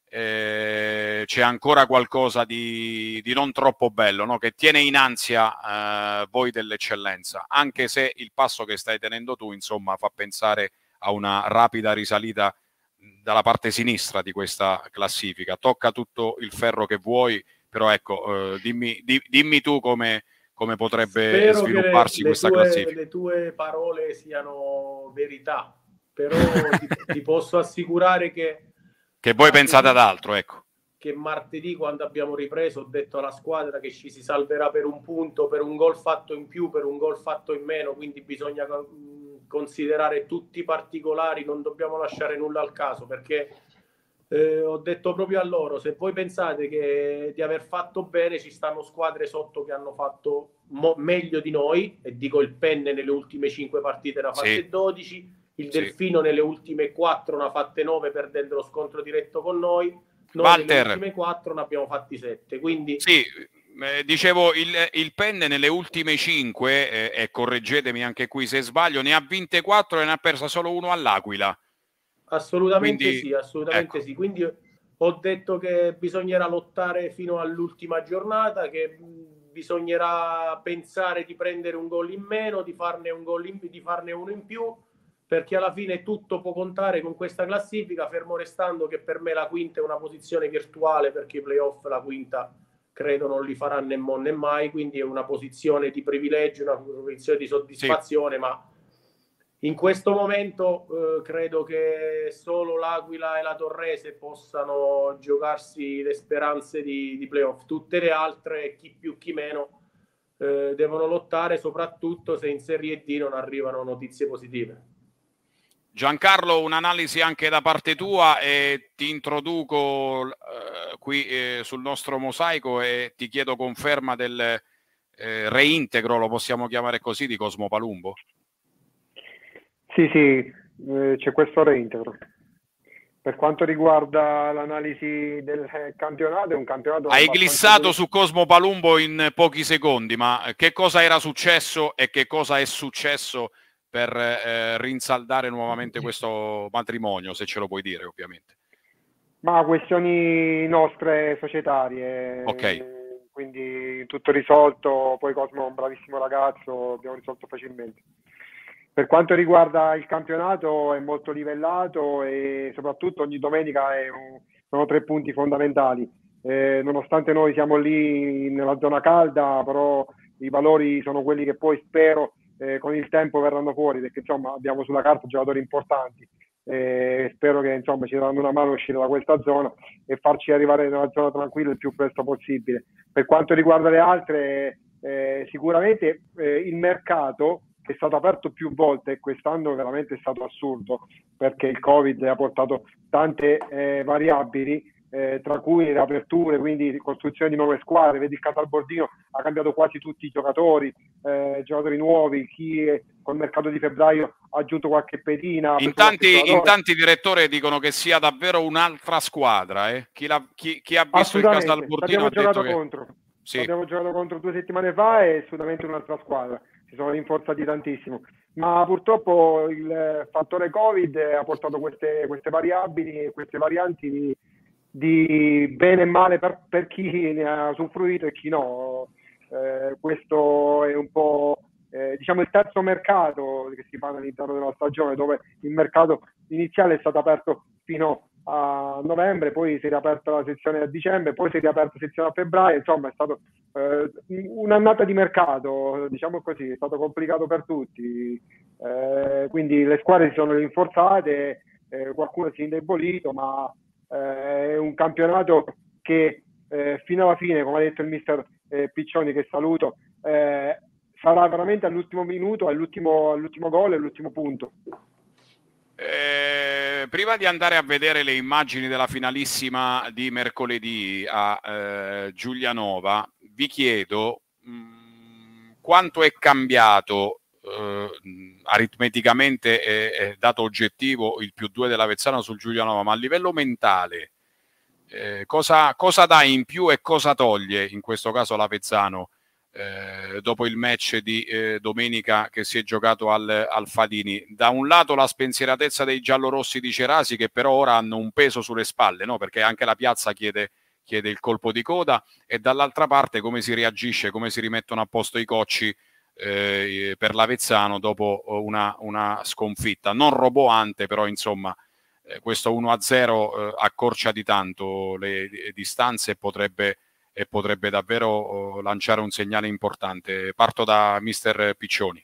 c'è ancora qualcosa di non troppo bello, no? Che tiene in ansia voi dell'eccellenza, anche se il passo che stai tenendo tu, insomma, fa pensare a una rapida risalita dalla parte sinistra di questa classifica. Tocca tutto il ferro che vuoi, però ecco, dimmi tu come potrebbe svilupparsi questa classifica. Le tue parole siano verità, però ti posso assicurare che voi pensate ad altro, ecco. Che martedì, quando abbiamo ripreso, ho detto alla squadra che ci si salverà per un punto, per un gol fatto in più, per un gol fatto in meno, quindi bisogna considerare tutti i particolari, non dobbiamo lasciare nulla al caso, perché ho detto proprio a loro: se voi pensate di aver fatto bene, ci stanno squadre sotto che hanno fatto meglio di noi, e dico il Penne nelle ultime 5 partite ne ha fatte 12, il Delfino nelle ultime 4 ne ha fatte 9 perdendo lo scontro diretto con noi. Walter, nelle ultime 4 ne abbiamo fatti 7. Quindi dicevo, il Penne nelle ultime 5, e correggetemi anche qui se sbaglio, ne ha vinte 4 e ne ha persa solo 1 all'Aquila. Assolutamente. Quindi, sì, assolutamente ecco. Sì. Quindi ho detto che bisognerà lottare fino all'ultima giornata, che bisognerà pensare di prendere un gol in meno, di farne uno in più, perché alla fine tutto può contare con questa classifica, fermo restando che per me la quinta è una posizione virtuale, perché i playoff la quinta credo non li farà né mo né mai, quindi è una posizione di privilegio, una posizione di soddisfazione, sì. Ma in questo momento credo che solo l'Aquila e la Torrese possano giocarsi le speranze di playoff. Tutte le altre, chi più chi meno, devono lottare, soprattutto se in Serie D non arrivano notizie positive. Giancarlo, un'analisi anche da parte tua, e ti introduco qui sul nostro mosaico e ti chiedo conferma del reintegro, lo possiamo chiamare così, di Cosmo Palumbo? Sì, c'è questo reintegro. Per quanto riguarda l'analisi del campionato, è un campionato... Hai glissato su Cosmo Palumbo in pochi secondi, ma che cosa era successo e che cosa è successo per rinsaldare nuovamente questo matrimonio, se ce lo puoi dire, ovviamente? Ma questioni nostre societarie, ok. Quindi tutto risolto. Poi Cosmo è un bravissimo ragazzo, abbiamo risolto facilmente. Per quanto riguarda il campionato è molto livellato e soprattutto ogni domenica sono 3 punti fondamentali. Nonostante noi siamo lì nella zona calda, però i valori sono quelli che poi spero con il tempo verranno fuori, perché insomma abbiamo sulla carta giocatori importanti. Spero che insomma ci daranno una mano a uscire da questa zona e farci arrivare nella zona tranquilla il più presto possibile. Per quanto riguarda le altre, sicuramente il mercato, che è stato aperto più volte, e quest'anno veramente è stato assurdo, perché il Covid ha portato tante variabili, tra cui le aperture, quindi costruzione di nuove squadre. Vedi il Casalbordino ha cambiato quasi tutti i giocatori nuovi, chi col mercato di febbraio ha aggiunto qualche pedina. In tanti direttori dicono che sia davvero un'altra squadra. Chi ha visto il Casalbordino ha detto che... contro. Sì. Abbiamo giocato contro 2 settimane fa, è assolutamente un'altra squadra. Si sono rinforzati tantissimo, ma purtroppo il fattore Covid ha portato queste variabili e queste varianti di bene e male per chi ne ha usufruito e chi no. Questo è un po' diciamo il terzo mercato che si fa all'interno della stagione, dove il mercato iniziale è stato aperto fino a novembre, poi si è riaperta la sezione a dicembre, poi si è riaperta la sezione a febbraio. Insomma è stato un'annata di mercato, diciamo così, è stato complicato per tutti, quindi le squadre si sono rinforzate, qualcuno si è indebolito, ma è un campionato che fino alla fine, come ha detto il mister Piccioni, che saluto, sarà veramente all'ultimo minuto, all'ultimo gol e all'ultimo punto. Prima di andare a vedere le immagini della finalissima di mercoledì a Giulianova, vi chiedo quanto è cambiato aritmeticamente, dato oggettivo, il +2 dell'Avezzano sul Giulianova, ma a livello mentale cosa dà in più e cosa toglie in questo caso l'Avezzano dopo il match di domenica che si è giocato al Fadini? Da un lato la spensieratezza dei giallorossi di Cerasi, che però ora hanno un peso sulle spalle, no? Perché anche la piazza chiede il colpo di coda, e dall'altra parte come si reagisce, come si rimettono a posto i cocci per l'Avezzano dopo una sconfitta non roboante, però insomma questo 1-0 accorcia di tanto le distanze e potrebbe davvero lanciare un segnale importante. Parto da mister Piccioni.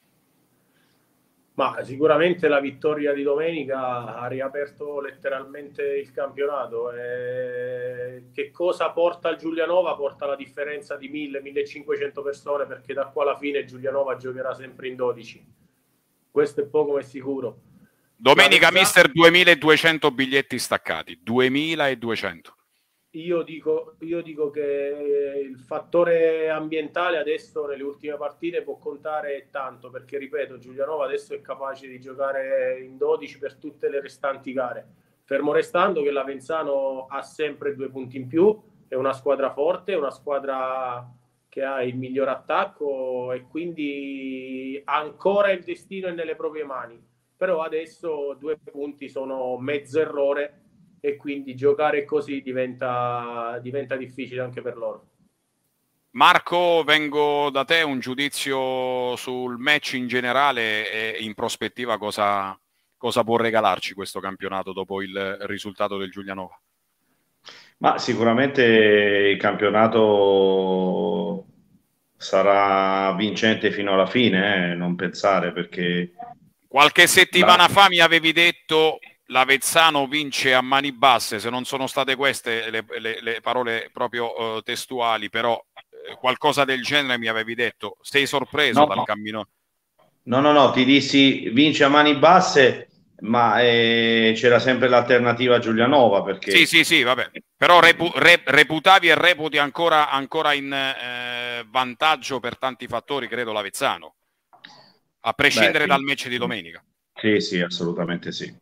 Ma sicuramente la vittoria di domenica ha riaperto letteralmente il campionato. Che cosa porta il Giulianova? Porta la differenza di 1.000-1.500 persone, perché da qua alla fine Giulianova giocherà sempre in 12. Questo è poco ma è sicuro. Domenica mister 2.200 biglietti staccati, 2.200. Io dico che il fattore ambientale adesso nelle ultime partite può contare tanto, perché ripeto, Giulianova adesso è capace di giocare in 12 per tutte le restanti gare, fermo restando che l'Avenzano ha sempre 2 punti in più, è una squadra forte, è una squadra che ha il miglior attacco e quindi ancora il destino è nelle proprie mani, però adesso 2 punti sono mezzo errore e quindi giocare così diventa difficile anche per loro. Marco, vengo da te, un giudizio sul match in generale e in prospettiva cosa può regalarci questo campionato dopo il risultato del Giulianova? Ma sicuramente il campionato sarà vincente fino alla fine, non pensare, perché qualche settimana fa mi avevi detto l'Avezzano vince a mani basse, se non sono state queste le parole proprio testuali, però qualcosa del genere mi avevi detto. Sei sorpreso dal cammino? No, ti dissi vince a mani basse, ma c'era sempre l'alternativa Giulianova, perché sì, vabbè. Però reputavi e reputi ancora in vantaggio per tanti fattori, credo, l'Avezzano, a prescindere dal match di domenica. Sì, assolutamente sì,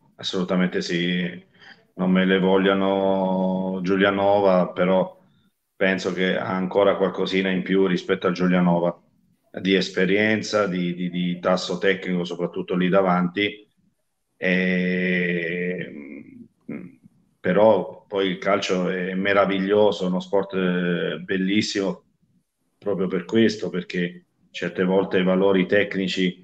non me le vogliano Giulianova, però penso che ha ancora qualcosina in più rispetto a Giulianova, di esperienza, di tasso tecnico, soprattutto lì davanti. Però poi il calcio è meraviglioso, è uno sport bellissimo proprio per questo, perché certe volte i valori tecnici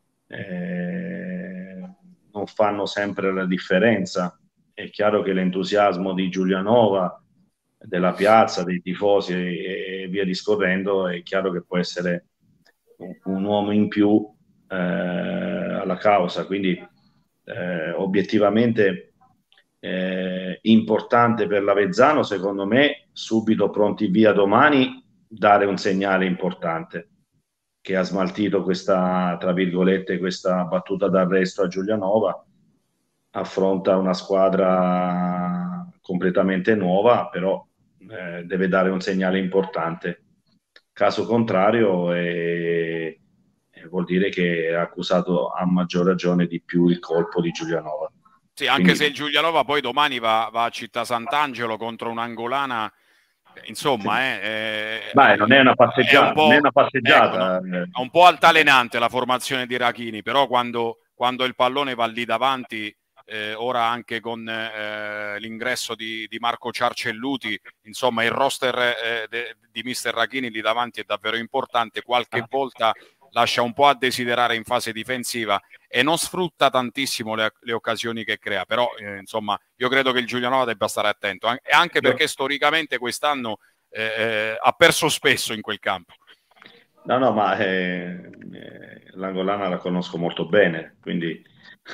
non fanno sempre la differenza. È chiaro che l'entusiasmo di Giulianova, della piazza, dei tifosi e via discorrendo, è chiaro che può essere un uomo in più alla causa, quindi obiettivamente importante per l'Avezzano, secondo me, subito pronti via domani, dare un segnale importante, che ha smaltito questa, tra virgolette, questa battuta d'arresto a Giulianova, affronta una squadra completamente nuova, però deve dare un segnale importante. Caso contrario vuol dire che è accusato a maggior ragione di più il colpo di Giulianova. Sì, anche se il Giulianova poi domani va a Città Sant'Angelo contro un'Angola, insomma, non è una passeggiata, ecco, no? È un po' altalenante la formazione di Rachini, però quando il pallone va lì davanti, ora anche con l'ingresso di Marco Ciarcelluti, insomma il roster di mister Rachini lì davanti è davvero importante. Qualche volta lascia un po' a desiderare in fase difensiva e non sfrutta tantissimo le occasioni che crea, però insomma io credo che il Giulianova debba stare attento, anche perché storicamente quest'anno ha perso spesso in quel campo. No, ma l'Angolana la conosco molto bene, quindi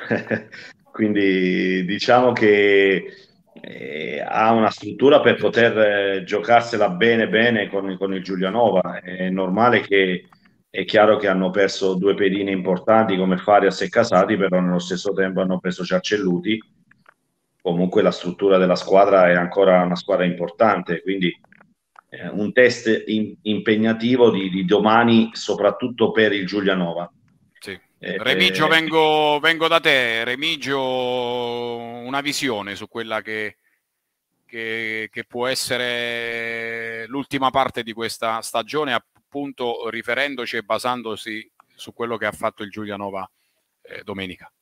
diciamo che ha una struttura per poter giocarsela bene con il Giulianova. È normale che è chiaro che hanno perso due pedine importanti come Farias e Casati, però nello stesso tempo hanno preso Ciarcelluti. Comunque la struttura della squadra è ancora una squadra importante, quindi un test impegnativo di domani, soprattutto per il Giulianova. Sì. Remigio, vengo da te. Remigio, una visione su quella che può essere l'ultima parte di questa stagione, appunto riferendoci e basandosi su quello che ha fatto il Giulianova domenica.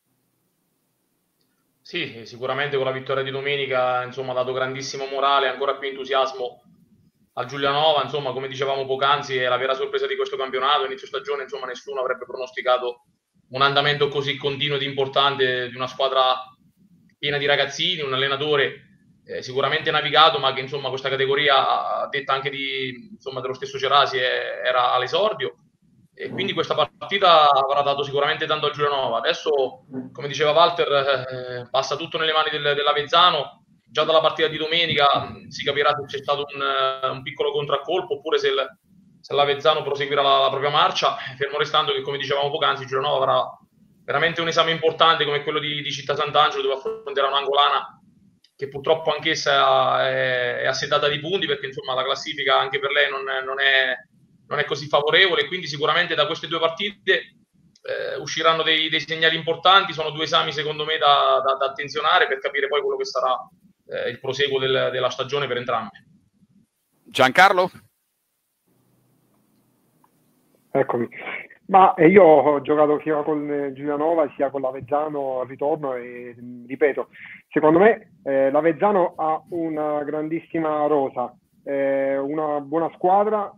Sì, sicuramente con la vittoria di domenica, insomma, ha dato grandissimo morale, ancora più entusiasmo al Giulianova. Insomma, come dicevamo poc'anzi, è la vera sorpresa di questo campionato. Inizio stagione, insomma, nessuno avrebbe pronosticato un andamento così continuo ed importante di una squadra piena di ragazzini, un allenatore sicuramente navigato, ma che insomma questa categoria, a detta anche dello stesso Cerasi, era all'esordio. E quindi questa partita avrà dato sicuramente tanto al Giulianova. Adesso, come diceva Walter, passa tutto nelle mani dell'Avezzano. Già dalla partita di domenica si capirà se c'è stato un piccolo contraccolpo oppure se l'Avezzano proseguirà la propria marcia, fermo restando che, come dicevamo poc'anzi, il Giulianova avrà veramente un esame importante come quello di Città Sant'Angelo, dove affronterà un'Angolana che purtroppo anch'essa è assetata di punti, perché insomma la classifica anche per lei non è così favorevole. Quindi sicuramente da queste due partite usciranno dei segnali importanti. Sono due esami secondo me da attenzionare per capire poi quello che sarà il proseguo della stagione per entrambi. Giancarlo? Eccomi. Ma io ho giocato sia con Giulianova sia con l'Avezzano al ritorno e ripeto, secondo me l'Avezzano ha una grandissima rosa, una buona squadra,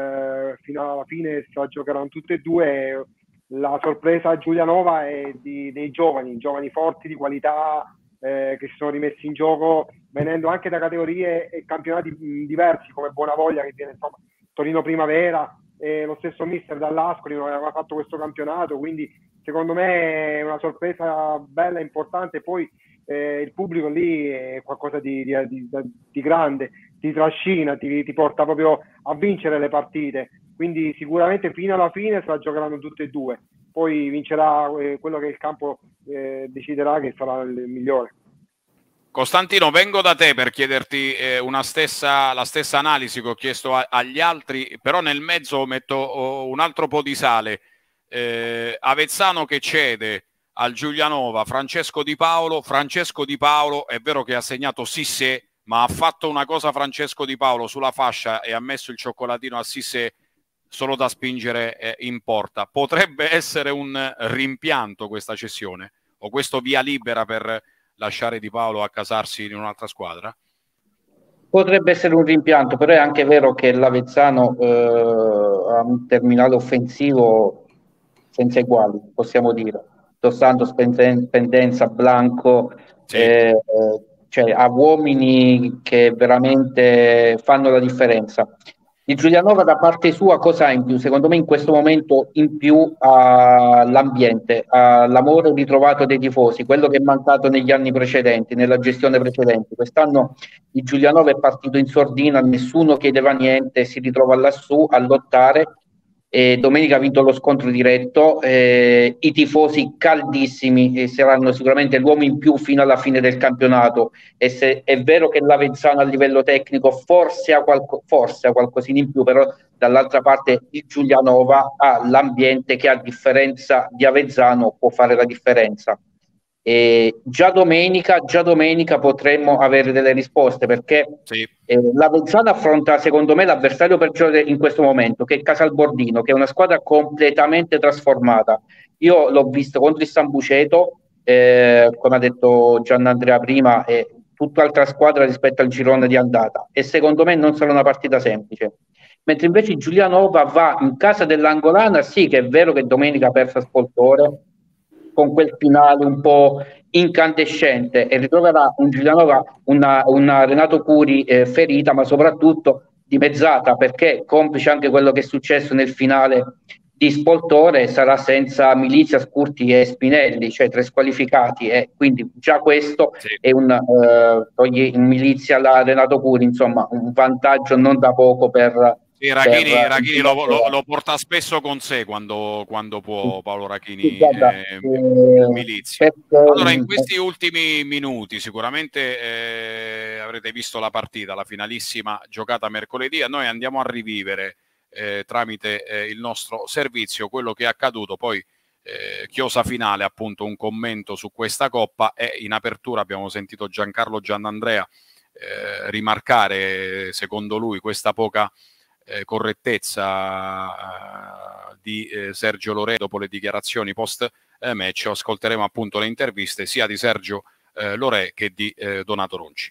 fino alla fine se la giocheranno tutte e due. La sorpresa a Giulianova è dei giovani forti, di qualità, che si sono rimessi in gioco venendo anche da categorie e campionati diversi, come Bonavoglia che viene, insomma, Torino Primavera, e lo stesso mister dall'Ascoli non aveva fatto questo campionato, quindi secondo me è una sorpresa bella, importante. Poi il pubblico lì è qualcosa di grande, ti trascina, ti porta proprio a vincere le partite, quindi sicuramente fino alla fine se la giocheranno tutte e due, poi vincerà quello che il campo deciderà, che sarà il migliore. Costantino, vengo da te per chiederti la stessa analisi che ho chiesto agli altri, però nel mezzo metto un altro po' di sale. Avezzano che cede al Giulianova Francesco Di Paolo. Francesco Di Paolo è vero che ha segnato Cissé, ma ha fatto una cosa Francesco Di Paolo sulla fascia e ha messo il cioccolatino a Cissé solo da spingere in porta. Potrebbe essere un rimpianto questa cessione o questo via libera per lasciare Di Paolo a casarsi in un'altra squadra? Potrebbe essere un rimpianto, però è anche vero che l'Avezzano ha un terminale offensivo senza eguali, possiamo dire. Dos Santos, Pendenza, Blanco, sì. Cioè ha uomini che veramente fanno la differenza. Il Giulianova da parte sua cosa ha in più? Secondo me in questo momento in più all'ambiente, all'amore ritrovato dei tifosi, quello che è mancato negli anni precedenti, nella gestione precedente. Quest'anno il Giulianova è partito in sordina, nessuno chiedeva niente, si ritrova lassù a lottare. E domenica ha vinto lo scontro diretto, i tifosi caldissimi saranno sicuramente l'uomo in più fino alla fine del campionato, e se è vero che l'Avezzano a livello tecnico forse ha qualcosina in più, però dall'altra parte il Giulianova ha l'ambiente che a differenza di Avezzano può fare la differenza. E già domenica potremmo avere delle risposte, perché sì. L'Avezzano affronta secondo me l'avversario peggiore in questo momento, che è Casalbordino, che è una squadra completamente trasformata. Io l'ho visto contro il San Buceto, come ha detto Gianandrea prima, è tutt'altra squadra rispetto al girone di andata, e secondo me non sarà una partita semplice. Mentre invece Giulianova va in casa dell'Angolana, sì che è vero che domenica ha perso a Spoltore, con quel finale un po' incandescente, e ritroverà un Giulianova, una Renato Curi ferita, ma soprattutto dimezzata, perché complice anche quello che è successo nel finale di Spoltore, sarà senza Milizia, Scurti e Spinelli, cioè 3 squalificati, e quindi già questo sì. È toglie in Milizia la Renato Curi, insomma un vantaggio non da poco per... Sì, Rachini lo porta spesso con sé quando può Paolo Rachini, Milizia. Allora, in questi ultimi minuti sicuramente avrete visto la partita, la finalissima giocata mercoledì, e noi andiamo a rivivere tramite il nostro servizio quello che è accaduto. Poi chiosa finale, appunto, un commento su questa Coppa, e in apertura abbiamo sentito Giancarlo Giannandrea rimarcare, secondo lui, questa poca correttezza di Sergio Lorè dopo le dichiarazioni post match. Ascolteremo appunto le interviste sia di Sergio Lorè che di Donato Ronci.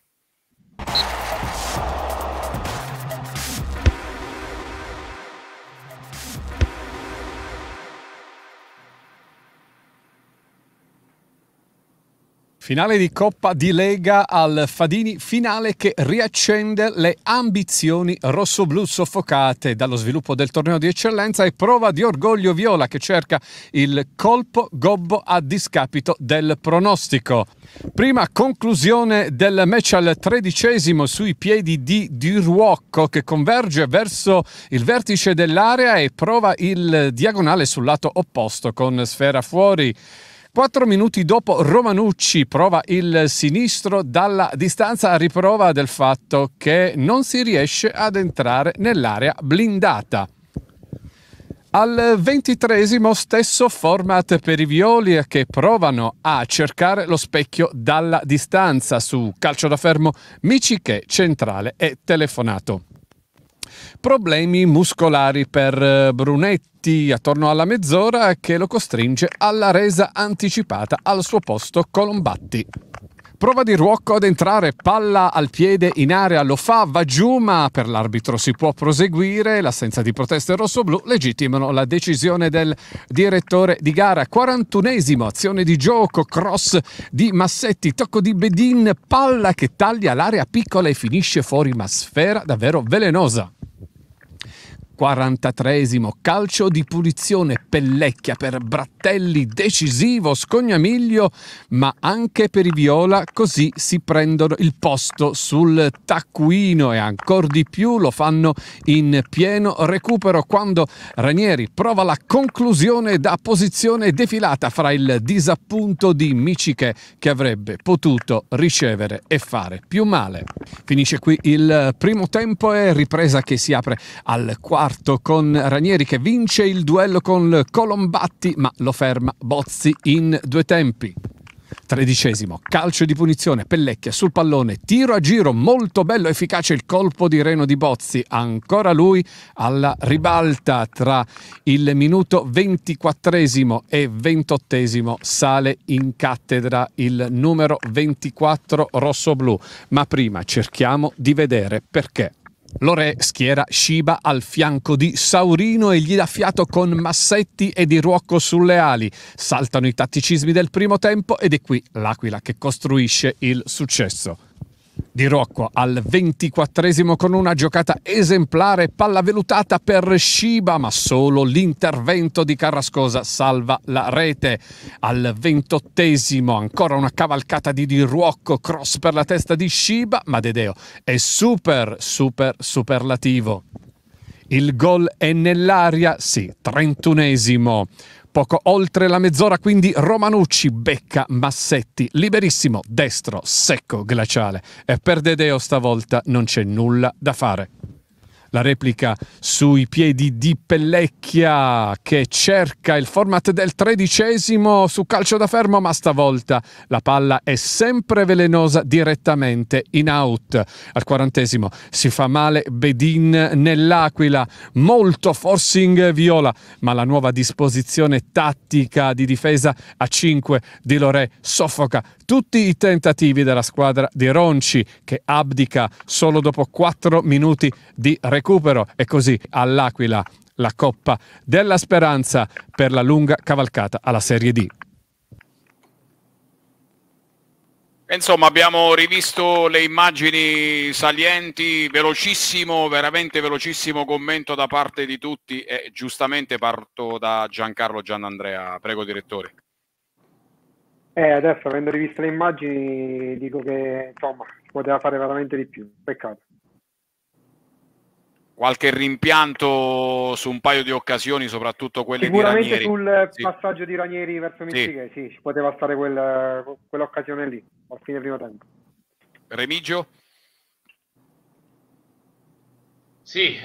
Finale di Coppa di Lega al Fadini, finale che riaccende le ambizioni rossoblù soffocate dallo sviluppo del torneo di eccellenza, e prova di orgoglio viola che cerca il colpo gobbo a discapito del pronostico. Prima conclusione del match al 13° sui piedi di Ruocco, che converge verso il vertice dell'area e prova il diagonale sul lato opposto con sfera fuori. 4 minuti dopo Romanucci prova il sinistro dalla distanza, a riprova del fatto che non si riesce ad entrare nell'area blindata. Al 23° stesso format per i violi, che provano a cercare lo specchio dalla distanza su calcio da fermo Miciche centrale e telefonato. Problemi muscolari per Brunetti attorno alla mezz'ora, che lo costringe alla resa anticipata. Al suo posto Colombatti. Prova di Ruocco ad entrare, palla al piede in area, lo fa, va giù, ma per l'arbitro si può proseguire. L'assenza di proteste rossoblù legittimano la decisione del direttore di gara. 41esimo, azione di gioco, cross di Massetti, tocco di Bedin, palla che taglia l'area piccola e finisce fuori, ma sfera davvero velenosa. 43esimo, calcio di punizione, Pellecchia per Brattelli, decisivo, Scognamiglio, ma anche per i viola, così si prendono il posto sul taccuino e ancor di più lo fanno in pieno recupero quando Ranieri prova la conclusione da posizione defilata fra il disappunto di Miciche che avrebbe potuto ricevere e fare più male. Finisce qui il primo tempo e ripresa che si apre al quarto con Ranieri che vince il duello con Colombatti ma lo ferma Bozzi in 2 tempi. 13esimo, calcio di punizione, Pellecchia sul pallone, tiro a giro, molto bello, efficace il colpo di Reno di Bozzi, ancora lui alla ribalta. Tra il minuto 24esimo e 28esimo sale in cattedra il numero 24 rossoblù, ma prima cerchiamo di vedere perché. Lorè schiera Sciba al fianco di Saurino e gli dà fiato con Massetti e Di Ruocco sulle ali. Saltano i tatticismi del primo tempo ed è qui l'Aquila che costruisce il successo. Di Ruocco al 24esimo con una giocata esemplare, palla velutata per Sciba, ma solo l'intervento di Carrascosa salva la rete. Al 28esimo ancora una cavalcata di Ruocco, cross per la testa di Sciba, ma Dedeo è superlativo. Il gol è nell'aria, sì, 31esimo. Poco oltre la mezz'ora, quindi Romanucci becca Massetti, liberissimo, destro, secco, glaciale. E per Dedeo stavolta non c'è nulla da fare. La replica sui piedi di Pellecchia che cerca il format del 13esimo su calcio da fermo, ma stavolta la palla è sempre velenosa direttamente in out. Al 40esimo si fa male Bedin nell'Aquila, molto forcing viola, ma la nuova disposizione tattica di difesa a 5 di Lorè soffoca tutti i tentativi della squadra di Ronci che abdica solo dopo 4 minuti di recupero e così all'Aquila la Coppa della Speranza per la lunga cavalcata alla Serie D. Insomma, abbiamo rivisto le immagini salienti, velocissimo, veramente velocissimo commento da parte di tutti e giustamente parto da Giancarlo Giannandrea. Prego, direttore. Adesso, avendo rivisto le immagini, dico che insomma si poteva fare veramente di più. Peccato. Qualche rimpianto su un paio di occasioni, soprattutto quelle di Ranieri? Sicuramente sul passaggio di Ranieri verso Miciche, sì, ci poteva stare quell'occasione lì, a fine primo tempo. Remigio? Sì,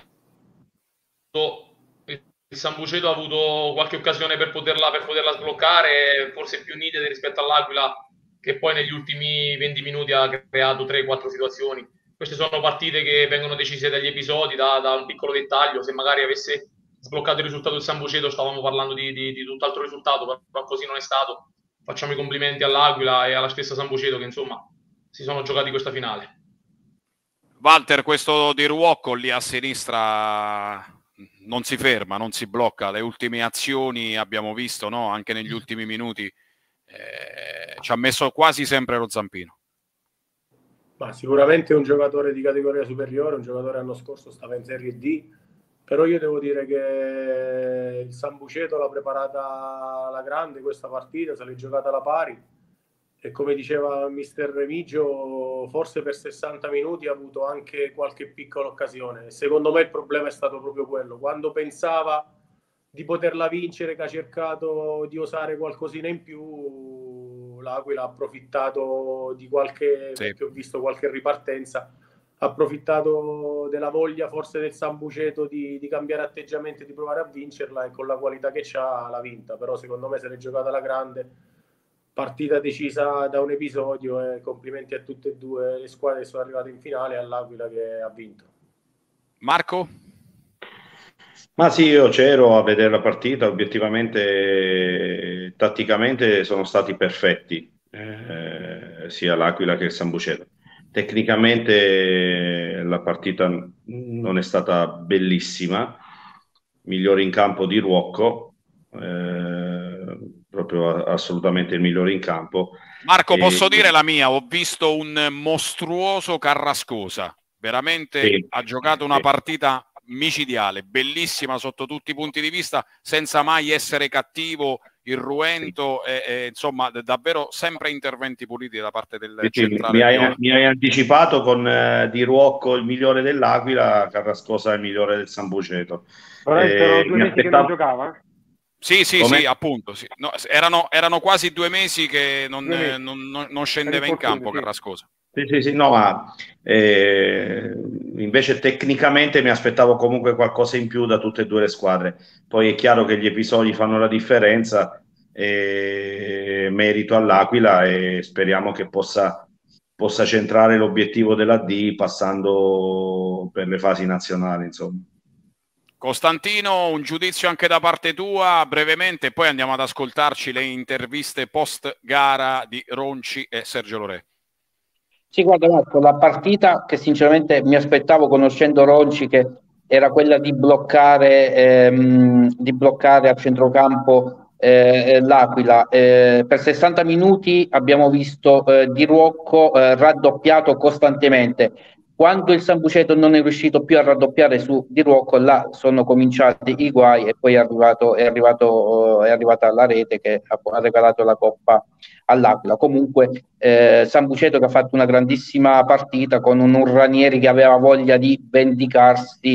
il Sambuceto ha avuto qualche occasione per poterla sbloccare, forse più nitide rispetto all'Aquila, che poi negli ultimi 20 minuti ha creato 3-4 situazioni. Queste sono partite che vengono decise dagli episodi, da un piccolo dettaglio. Se magari avesse sbloccato il risultato del Sambuceto stavamo parlando di tutt'altro risultato, però così non è stato. Facciamo i complimenti all'Aquila e alla stessa Sambuceto che insomma si sono giocati questa finale. Walter, questo Di Ruocco lì a sinistra non si ferma, non si blocca. Le ultime azioni abbiamo visto, no? Anche negli ultimi minuti ci ha messo quasi sempre lo zampino. Ma sicuramente è un giocatore di categoria superiore, un giocatore l'anno scorso stava in Serie D, però io devo dire che il Sambuceto l'ha preparata alla grande questa partita, se l'è giocata alla pari e come diceva mister Remigio forse per 60 minuti ha avuto anche qualche piccola occasione. Secondo me il problema è stato proprio quello, quando pensava di poterla vincere, che ha cercato di osare qualcosina in più, l'Aquila ha approfittato di qualche, sì, perché ho visto qualche ripartenza, ha approfittato della voglia forse del Sambuceto di cambiare atteggiamento e di provare a vincerla, e con la qualità che c'ha l'ha vinta. Però secondo me se l'è giocata alla grande, partita decisa da un episodio, e complimenti a tutte e due le squadre che sono arrivate in finale e all'Aquila che ha vinto. Marco? Ma sì, io c'ero a vedere la partita, obiettivamente, tatticamente sono stati perfetti. sia l'Aquila che il San Buceto. Tecnicamente la partita non è stata bellissima, migliore in campo Di Ruocco, proprio assolutamente il migliore in campo. Marco, posso dire la mia? Ho visto un mostruoso Carrascosa, veramente sì, ha giocato una partita micidiale, bellissima sotto tutti i punti di vista, senza mai essere cattivo, irruento, insomma davvero sempre interventi puliti da parte del centrale. Mi hai anticipato con Di Ruocco il migliore dell'Aquila, Carrascosa il migliore del San Buceto. Però erano 2 mesi che non giocava? Sì, appunto. Sì. No, erano quasi 2 mesi che non scendeva in campo Carrascosa. Sì, no, ma invece tecnicamente mi aspettavo comunque qualcosa in più da tutte e 2 le squadre. Poi è chiaro che gli episodi fanno la differenza, merito all'Aquila e speriamo che possa centrare l'obiettivo della D passando per le fasi nazionali, insomma. Costantino, un giudizio anche da parte tua, brevemente, poi andiamo ad ascoltarci le interviste post gara di Ronci e Sergio Lorè. Sì, guarda Marco, la partita che sinceramente mi aspettavo, conoscendo Ronci, che era quella di bloccare a centrocampo l'Aquila. Per 60 minuti abbiamo visto Di Ruocco raddoppiato costantemente. Quando il San Buceto non è riuscito più a raddoppiare su Di Ruocco, là sono cominciati i guai e poi è arrivata la rete che ha regalato la Coppa all'Aquila. Comunque San Buceto che ha fatto una grandissima partita con un Ranieri che aveva voglia di vendicarsi.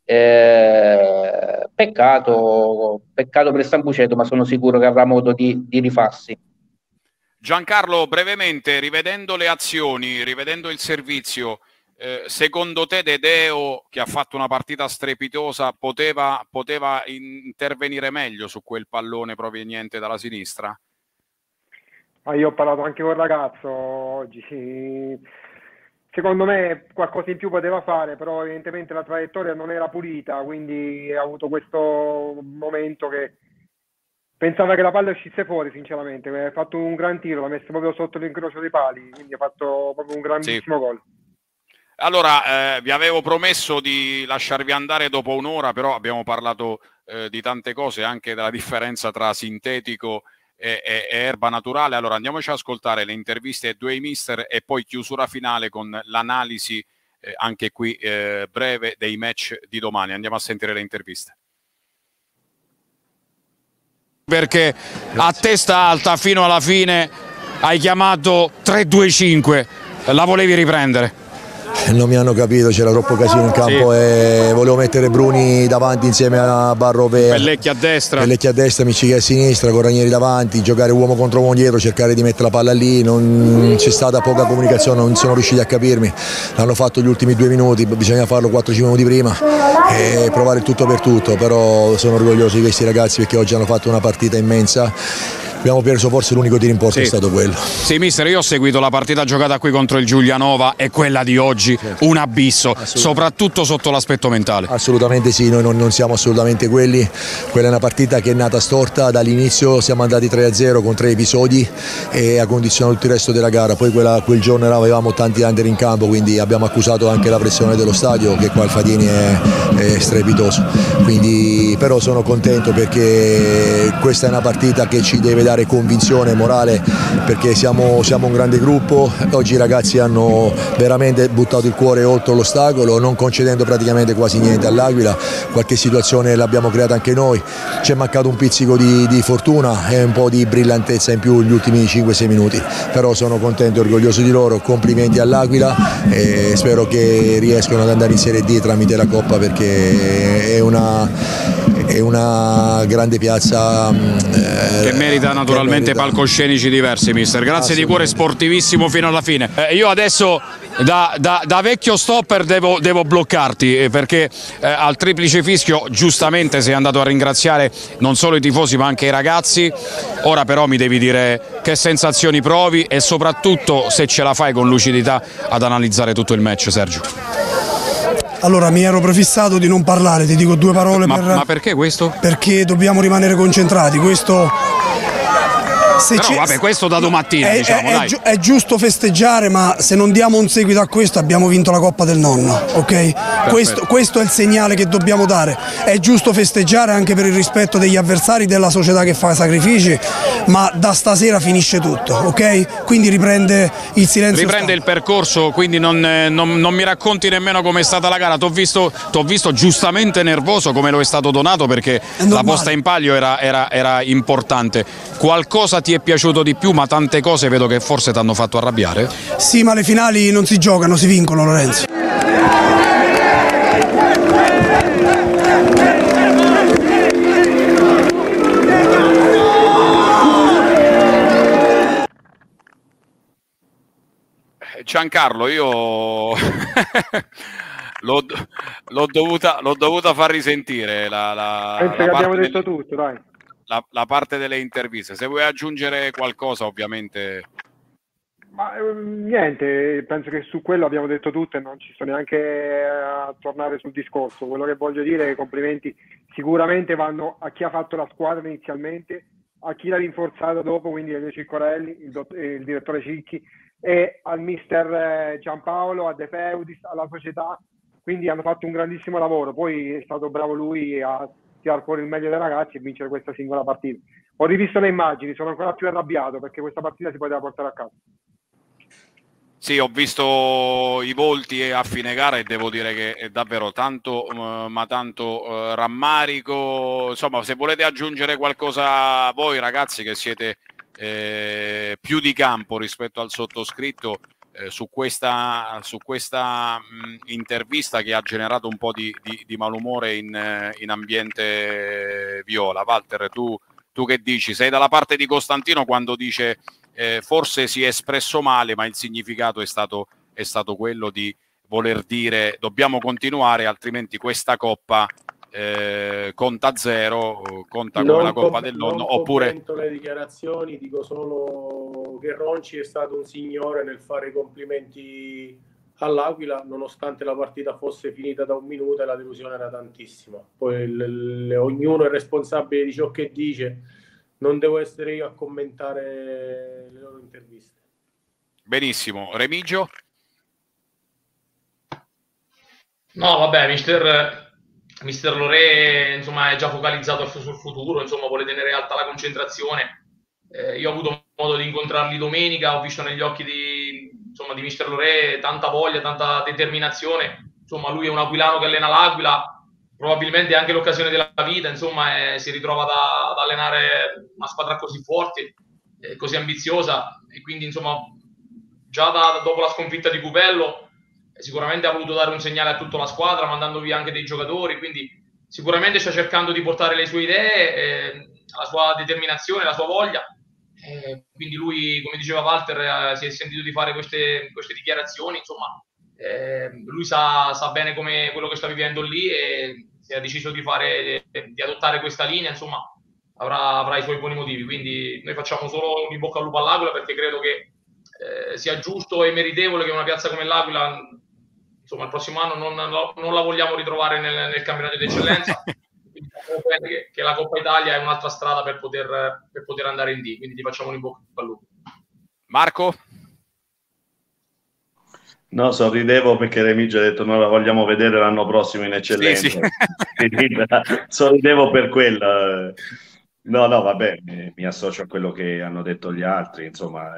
Peccato per il San Buceto, ma sono sicuro che avrà modo di rifarsi. Giancarlo, brevemente, rivedendo le azioni, rivedendo il servizio, secondo te Dedeo, che ha fatto una partita strepitosa, poteva intervenire meglio su quel pallone proveniente dalla sinistra? Io ho parlato anche con il ragazzo oggi, sì. Secondo me qualcosa in più poteva fare, però evidentemente la traiettoria non era pulita, quindi ha avuto questo momento che pensava che la palla uscisse fuori, sinceramente. Ha fatto un gran tiro, l'ha messo proprio sotto l'incrocio dei pali, quindi ha fatto proprio un grandissimo gol. Allora, vi avevo promesso di lasciarvi andare dopo un'ora, però abbiamo parlato di tante cose, anche della differenza tra sintetico e erba naturale. Allora andiamoci ad ascoltare le interviste ai 2 mister e poi chiusura finale con l'analisi, anche qui breve, dei match di domani. Andiamo a sentire le interviste. Perché a testa alta fino alla fine hai chiamato 3-2-5, la volevi riprendere? Non mi hanno capito, c'era troppo casino in campo e volevo mettere Bruni davanti insieme a Barrovea. Pellecchi a destra, Miccichi a sinistra, con Ranieri davanti, giocare uomo contro uomo dietro, cercare di mettere la palla lì. Non c'è stata poca comunicazione, non sono riusciti a capirmi. L'hanno fatto gli ultimi 2 minuti, bisogna farlo 4-5 minuti prima e provare il tutto per tutto, però sono orgoglioso di questi ragazzi perché oggi hanno fatto una partita immensa. Abbiamo perso forse l'unico tiro in porta, è stato quello. Sì, mister, io ho seguito la partita giocata qui contro il Giulianova e quella di oggi, un abisso, soprattutto sotto l'aspetto mentale. Assolutamente sì, noi non siamo assolutamente quelli. Quella è una partita che è nata storta dall'inizio, siamo andati 3-0 con 3 episodi e ha condizionato tutto il resto della gara. Poi quel giorno avevamo tanti under in campo, quindi abbiamo accusato anche la pressione dello stadio, che qua al Fadini è strepitoso. Quindi, però sono contento perché questa è una partita che ci deve dare convinzione morale, perché siamo un grande gruppo. Oggi i ragazzi hanno veramente buttato il cuore oltre l'ostacolo, non concedendo praticamente quasi niente all'Aquila. Qualche situazione l'abbiamo creata anche noi, ci è mancato un pizzico di fortuna e un po' di brillantezza in più negli ultimi 5-6 minuti, però sono contento e orgoglioso di loro. Complimenti all'Aquila e spero che riescano ad andare in Serie D tramite la Coppa, perché è una grande piazza che merita naturalmente palcoscenici diversi, mister. Grazie di cuore, sportivissimo fino alla fine. Io adesso da vecchio stopper devo bloccarti perché al triplice fischio giustamente sei andato a ringraziare non solo i tifosi ma anche i ragazzi. Ora però mi devi dire che sensazioni provi e soprattutto se ce la fai con lucidità ad analizzare tutto il match, Sergio. Allora, mi ero prefissato di non parlare, ti dico 2 parole. Ma perché questo? Perché dobbiamo rimanere concentrati, questo Però vabbè, questo da domattina, è giusto festeggiare, ma se non diamo un seguito a questo abbiamo vinto la Coppa del Nonno, ok? Questo è il segnale che dobbiamo dare. È giusto festeggiare anche per il rispetto degli avversari, della società che fa sacrifici, ma da stasera finisce tutto, ok? Quindi riprende il silenzio. Riprende il percorso, quindi non mi racconti nemmeno com'è stata la gara. T'ho visto giustamente nervoso, come lo è stato Donato, perché la posta in palio era importante. Qualcosa ti è piaciuto di più, ma tante cose vedo che forse ti hanno fatto arrabbiare? Sì, ma le finali non si giocano, si vincono, Lorenzo. Giancarlo, io l'ho dovuta far risentire penso che abbiamo detto tutto, dai. La parte delle interviste. Se vuoi aggiungere qualcosa, ovviamente. Ma niente, penso che su quello abbiamo detto tutto e non ci sto neanche a tornare sul discorso. Quello che voglio dire è che i complimenti sicuramente vanno a chi ha fatto la squadra inizialmente, a chi l'ha rinforzata dopo, quindi Elio Ciccorelli, il direttore Cicchi, e al mister Giampaolo, a De Feudis, alla società. Quindi hanno fatto un grandissimo lavoro. Poi è stato bravo lui a tirare fuori il meglio dei ragazzi e vincere questa singola partita. Ho rivisto le immagini, sono ancora più arrabbiato perché questa partita si poteva portare a casa. Sì, ho visto i volti a fine gara e devo dire che è davvero tanto, ma tanto rammarico. Insomma, se volete aggiungere qualcosa voi ragazzi che siete più di campo rispetto al sottoscritto, su questa intervista che ha generato un po' di malumore in ambiente viola. Walter, tu che dici? Sei dalla parte di Costantino quando dice forse si è espresso male, ma il significato è stato quello di voler dire dobbiamo continuare, altrimenti questa Coppa conta zero, conta come la Coppa del Nonno. Oppure le dichiarazioni, dico solo che Ronci è stato un signore nel fare i complimenti all'Aquila, nonostante la partita fosse finita da un minuto e la delusione era tantissima. Poi ognuno è responsabile di ciò che dice, non devo essere io a commentare le loro interviste. Benissimo. Remigio? No, vabbè, Mister Loré, insomma, è già focalizzato sul futuro, insomma, vuole tenere alta la concentrazione. Io ho avuto modo di incontrarli domenica, ho visto negli occhi di Mister Loré tanta voglia, tanta determinazione. Insomma, lui è un aquilano che allena l'Aquila, probabilmente è anche l'occasione della vita, insomma, si ritrova ad allenare una squadra così forte, così ambiziosa, e quindi, insomma, già dopo la sconfitta di Cupello sicuramente ha voluto dare un segnale a tutta la squadra, mandando via anche dei giocatori, quindi sicuramente sta cercando di portare le sue idee, la sua determinazione, la sua voglia. Quindi lui, come diceva Walter, si è sentito di fare queste dichiarazioni, insomma, lui sa bene quello che sta vivendo lì, e si è deciso di adottare questa linea, insomma, avrà i suoi buoni motivi. Quindi noi facciamo solo un in bocca al lupo all'Aquila, perché credo che sia giusto e meritevole che una piazza come l'Aquila, insomma, il prossimo anno non la vogliamo ritrovare nel campionato di eccellenza. Che la Coppa Italia è un'altra strada per poter andare in D, quindi ti facciamo un in bocca al lupo. Marco? No, sorridevo perché Remigio ha detto noi la vogliamo vedere l'anno prossimo in eccellenza. Sì. Sorridevo per quella. No, vabbè, mi associo a quello che hanno detto gli altri, insomma,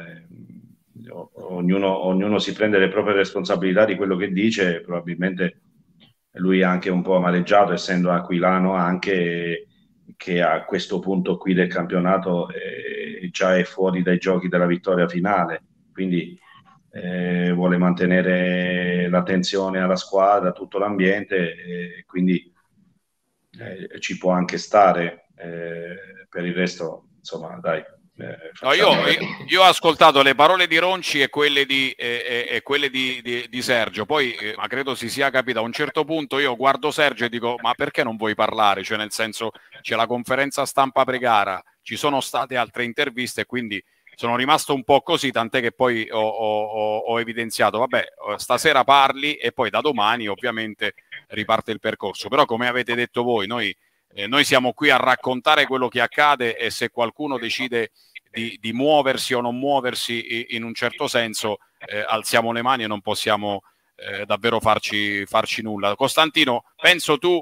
ognuno si prende le proprie responsabilità di quello che dice. Probabilmente lui è anche un po' amareggiato, essendo aquilano, anche che a questo punto qui del campionato già è fuori dai giochi della vittoria finale, quindi vuole mantenere l'attenzione alla squadra, tutto l'ambiente, quindi ci può anche stare. Per il resto, insomma, dai. No, io ho ascoltato le parole di Ronci e quelle di Sergio, poi ma credo si sia capito. A un certo punto io guardo Sergio e dico ma perché non vuoi parlare? Cioè, nel senso, c'è la conferenza stampa pre-gara, ci sono state altre interviste e quindi sono rimasto un po' così, tant'è che poi ho evidenziato vabbè, stasera parli e poi da domani ovviamente riparte il percorso. Però come avete detto voi, noi siamo qui a raccontare quello che accade, e se qualcuno decide di muoversi o non muoversi in un certo senso, alziamo le mani e non possiamo davvero farci nulla. Costantino, penso tu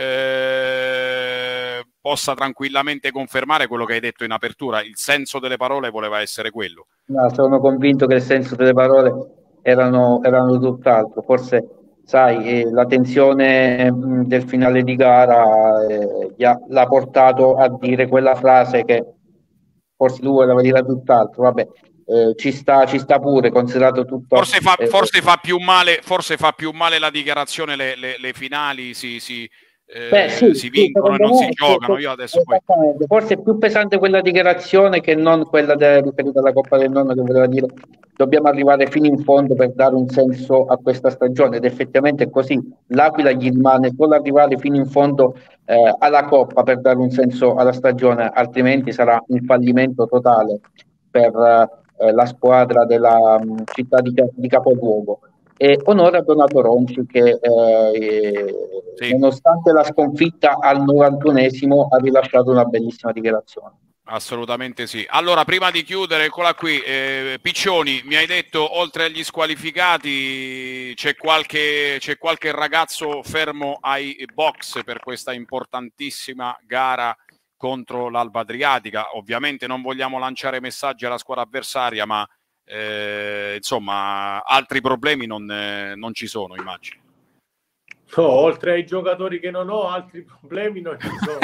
possa tranquillamente confermare quello che hai detto in apertura. Il senso delle parole voleva essere quello. No, sono convinto che il senso delle parole erano tutt'altro. Forse, sai, la tensione del finale di gara l'ha portato a dire quella frase che forse lui voleva dire tutt'altro. Vabbè, ci sta pure, considerato tutto. Forse fa più male la dichiarazione, le finali si vincono e non si giocano. Io adesso poi... Forse è più pesante quella dichiarazione che non quella riferita alla Coppa del Nonno, che voleva dire dobbiamo arrivare fino in fondo per dare un senso a questa stagione, ed effettivamente è così. L'Aquila gli rimane solo arrivare fino in fondo alla Coppa per dare un senso alla stagione, altrimenti sarà un fallimento totale per la squadra della città di capoluogo. E onore a Donato Ronchi che nonostante la sconfitta al 91esimo ha rilasciato una bellissima dichiarazione. Assolutamente sì. Allora, prima di chiudere, eccola qui, Piccioni, mi hai detto oltre agli squalificati c'è qualche ragazzo fermo ai box per questa importantissima gara contro l'Alba Adriatica. Ovviamente non vogliamo lanciare messaggi alla squadra avversaria, ma insomma altri problemi non ci sono, immagino. No, oltre ai giocatori che non ho, altri problemi non ci sono.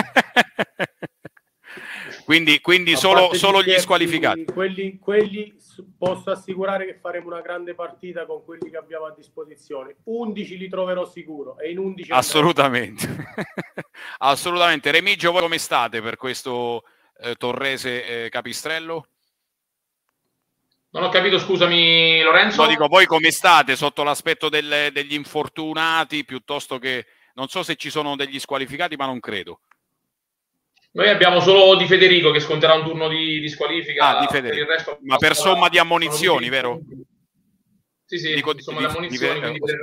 quindi solo gli squalificati. Quelli posso assicurare che faremo una grande partita con quelli che abbiamo a disposizione. 11 li troverò sicuro e in 11 assolutamente. Assolutamente. Remigio, voi come state per questo Torrese Capistrello? Non ho capito, scusami Lorenzo. No, dico, voi come state sotto l'aspetto degli infortunati, piuttosto che, non so se ci sono degli squalificati, ma non credo. Noi abbiamo solo Di Federico che sconterà un turno di squalifica. Di Federico. Per il resto, ma per somma di ammonizioni, vero? Sì, dico, somma di ammonizioni.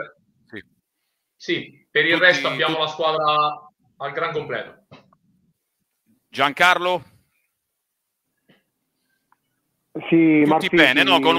Sì, per il resto abbiamo la squadra al gran completo. Giancarlo? Sì, tutti Marfisi, bene, no? Con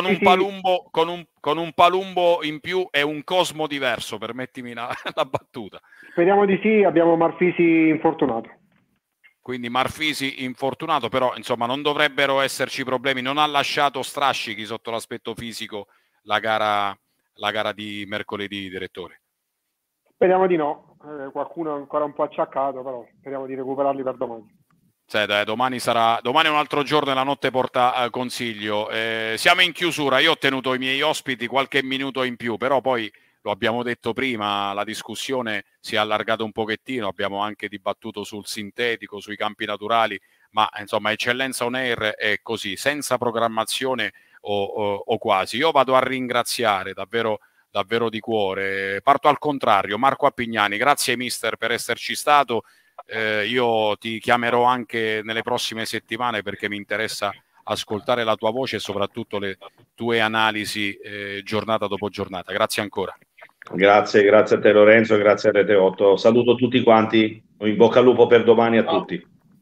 un Palumbo in più e un Cosmo diverso, permettimi la battuta. Speriamo di sì, abbiamo Marfisi infortunato. Quindi Marfisi infortunato, però insomma non dovrebbero esserci problemi. Non ha lasciato strascichi sotto l'aspetto fisico la gara di mercoledì, direttore? Speriamo di no. Qualcuno è ancora un po' acciaccato, però speriamo di recuperarli per domani. Domani è un altro giorno e la notte porta consiglio. Siamo in chiusura, io ho tenuto i miei ospiti qualche minuto in più, però poi lo abbiamo detto prima, la discussione si è allargata un pochettino, abbiamo anche dibattuto sul sintetico, sui campi naturali, ma insomma Eccellenza On Air è così, senza programmazione o quasi. Io vado a ringraziare davvero di cuore, parto al contrario, Marco Appignani, grazie mister per esserci stato. Io ti chiamerò anche nelle prossime settimane perché mi interessa ascoltare la tua voce e soprattutto le tue analisi giornata dopo giornata. Grazie ancora. Grazie a te Lorenzo, grazie a Rete 8. Saluto tutti quanti, in bocca al lupo per domani a tutti.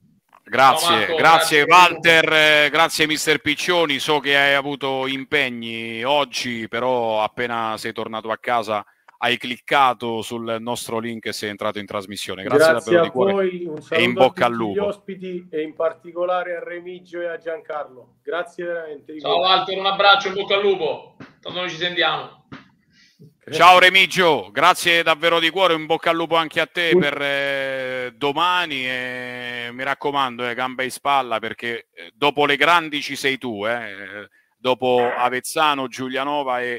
Grazie Walter, grazie mister Piccioni, so che hai avuto impegni oggi, però appena sei tornato a casa hai cliccato sul nostro link e sei entrato in trasmissione. Grazie davvero di cuore. Voi, un saluto e in bocca a al tutti lupo. Gli ospiti e in particolare a Remigio e a Giancarlo. Grazie veramente. Ciao Walter, un abbraccio, in bocca al lupo. Quando noi ci sentiamo. Ciao Remigio, grazie davvero di cuore, in bocca al lupo anche a te per domani e mi raccomando, gambe in spalla perché dopo le grandi ci sei tu, dopo Avezzano, Giulianova e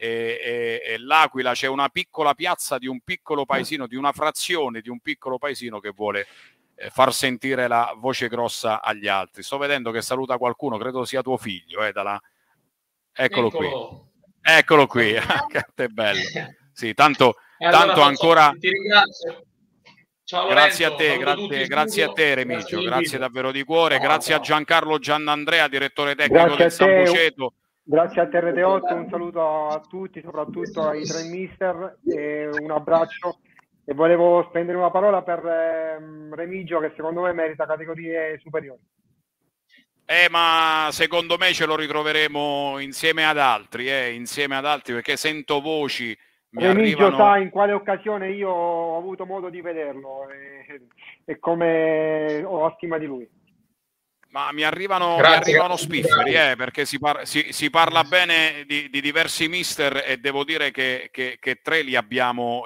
l'Aquila c'è una piccola piazza di un piccolo paesino, di una frazione di un piccolo paesino che vuole far sentire la voce grossa agli altri. Sto vedendo che saluta qualcuno, credo sia tuo figlio, Eccolo qui, è bello. Sì, tanto ancora. Ti ringrazio. Ciao, grazie Lorenzo, grazie a te Remigio, grazie davvero di cuore, grazie a Giancarlo Giannandrea, direttore tecnico del San Buceto. Grazie a te Rete 8, un saluto a tutti, soprattutto ai tre mister, e un abbraccio. E volevo spendere una parola per Remigio, che secondo me merita categorie superiori. Ma secondo me ce lo ritroveremo insieme ad altri, perché sento voci, mi Remigio arrivano... sa in quale occasione io ho avuto modo di vederlo e come ho stima di lui. Ma mi arrivano spifferi, perché si parla bene di diversi mister e devo dire che 3 li abbiamo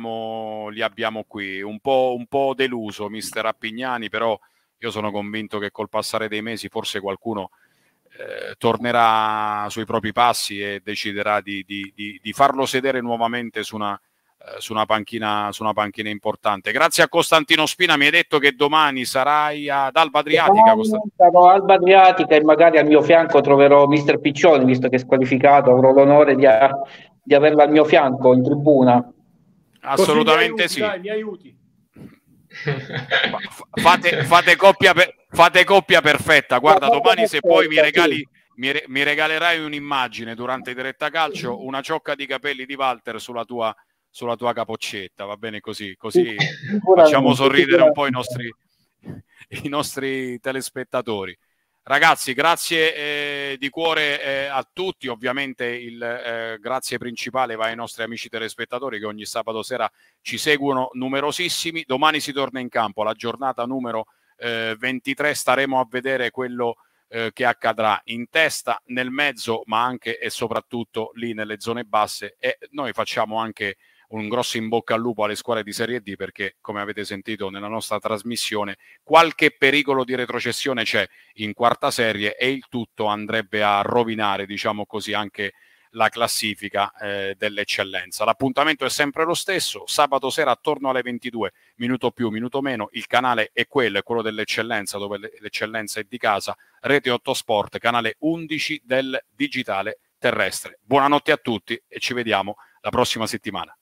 qui. Un po' deluso mister Appignani, però io sono convinto che col passare dei mesi forse qualcuno tornerà sui propri passi e deciderà di farlo sedere nuovamente su una panchina importante. Grazie a Costantino Spina, mi hai detto che domani sarai ad Alba Adriatica. Sarò Alba Adriatica e magari al mio fianco troverò mister Piccioni, visto che è squalificato, avrò l'onore di averlo al mio fianco in tribuna. Assolutamente aiuti, sì. Dai, mi aiuti. Fate coppia perfetta. Guarda, domani se poi mi regalerai un'immagine durante diretta calcio, una ciocca di capelli di Walter sulla tua capoccetta, va bene così facciamo sorridere un po' i nostri telespettatori. Ragazzi, grazie di cuore a tutti. Ovviamente il grazie principale va ai nostri amici telespettatori che ogni sabato sera ci seguono numerosissimi. Domani si torna in campo, la giornata numero 23, staremo a vedere quello che accadrà in testa, nel mezzo, ma anche e soprattutto lì nelle zone basse, e noi facciamo anche un grosso in bocca al lupo alle squadre di Serie D, perché come avete sentito nella nostra trasmissione qualche pericolo di retrocessione c'è in quarta serie e il tutto andrebbe a rovinare, diciamo così, anche la classifica dell'eccellenza. L'appuntamento è sempre lo stesso, sabato sera attorno alle 22, minuto più, minuto meno, il canale è quello dell'eccellenza, dove l'eccellenza è di casa, Rete 8 Sport, canale 11 del digitale terrestre. Buonanotte a tutti e ci vediamo la prossima settimana.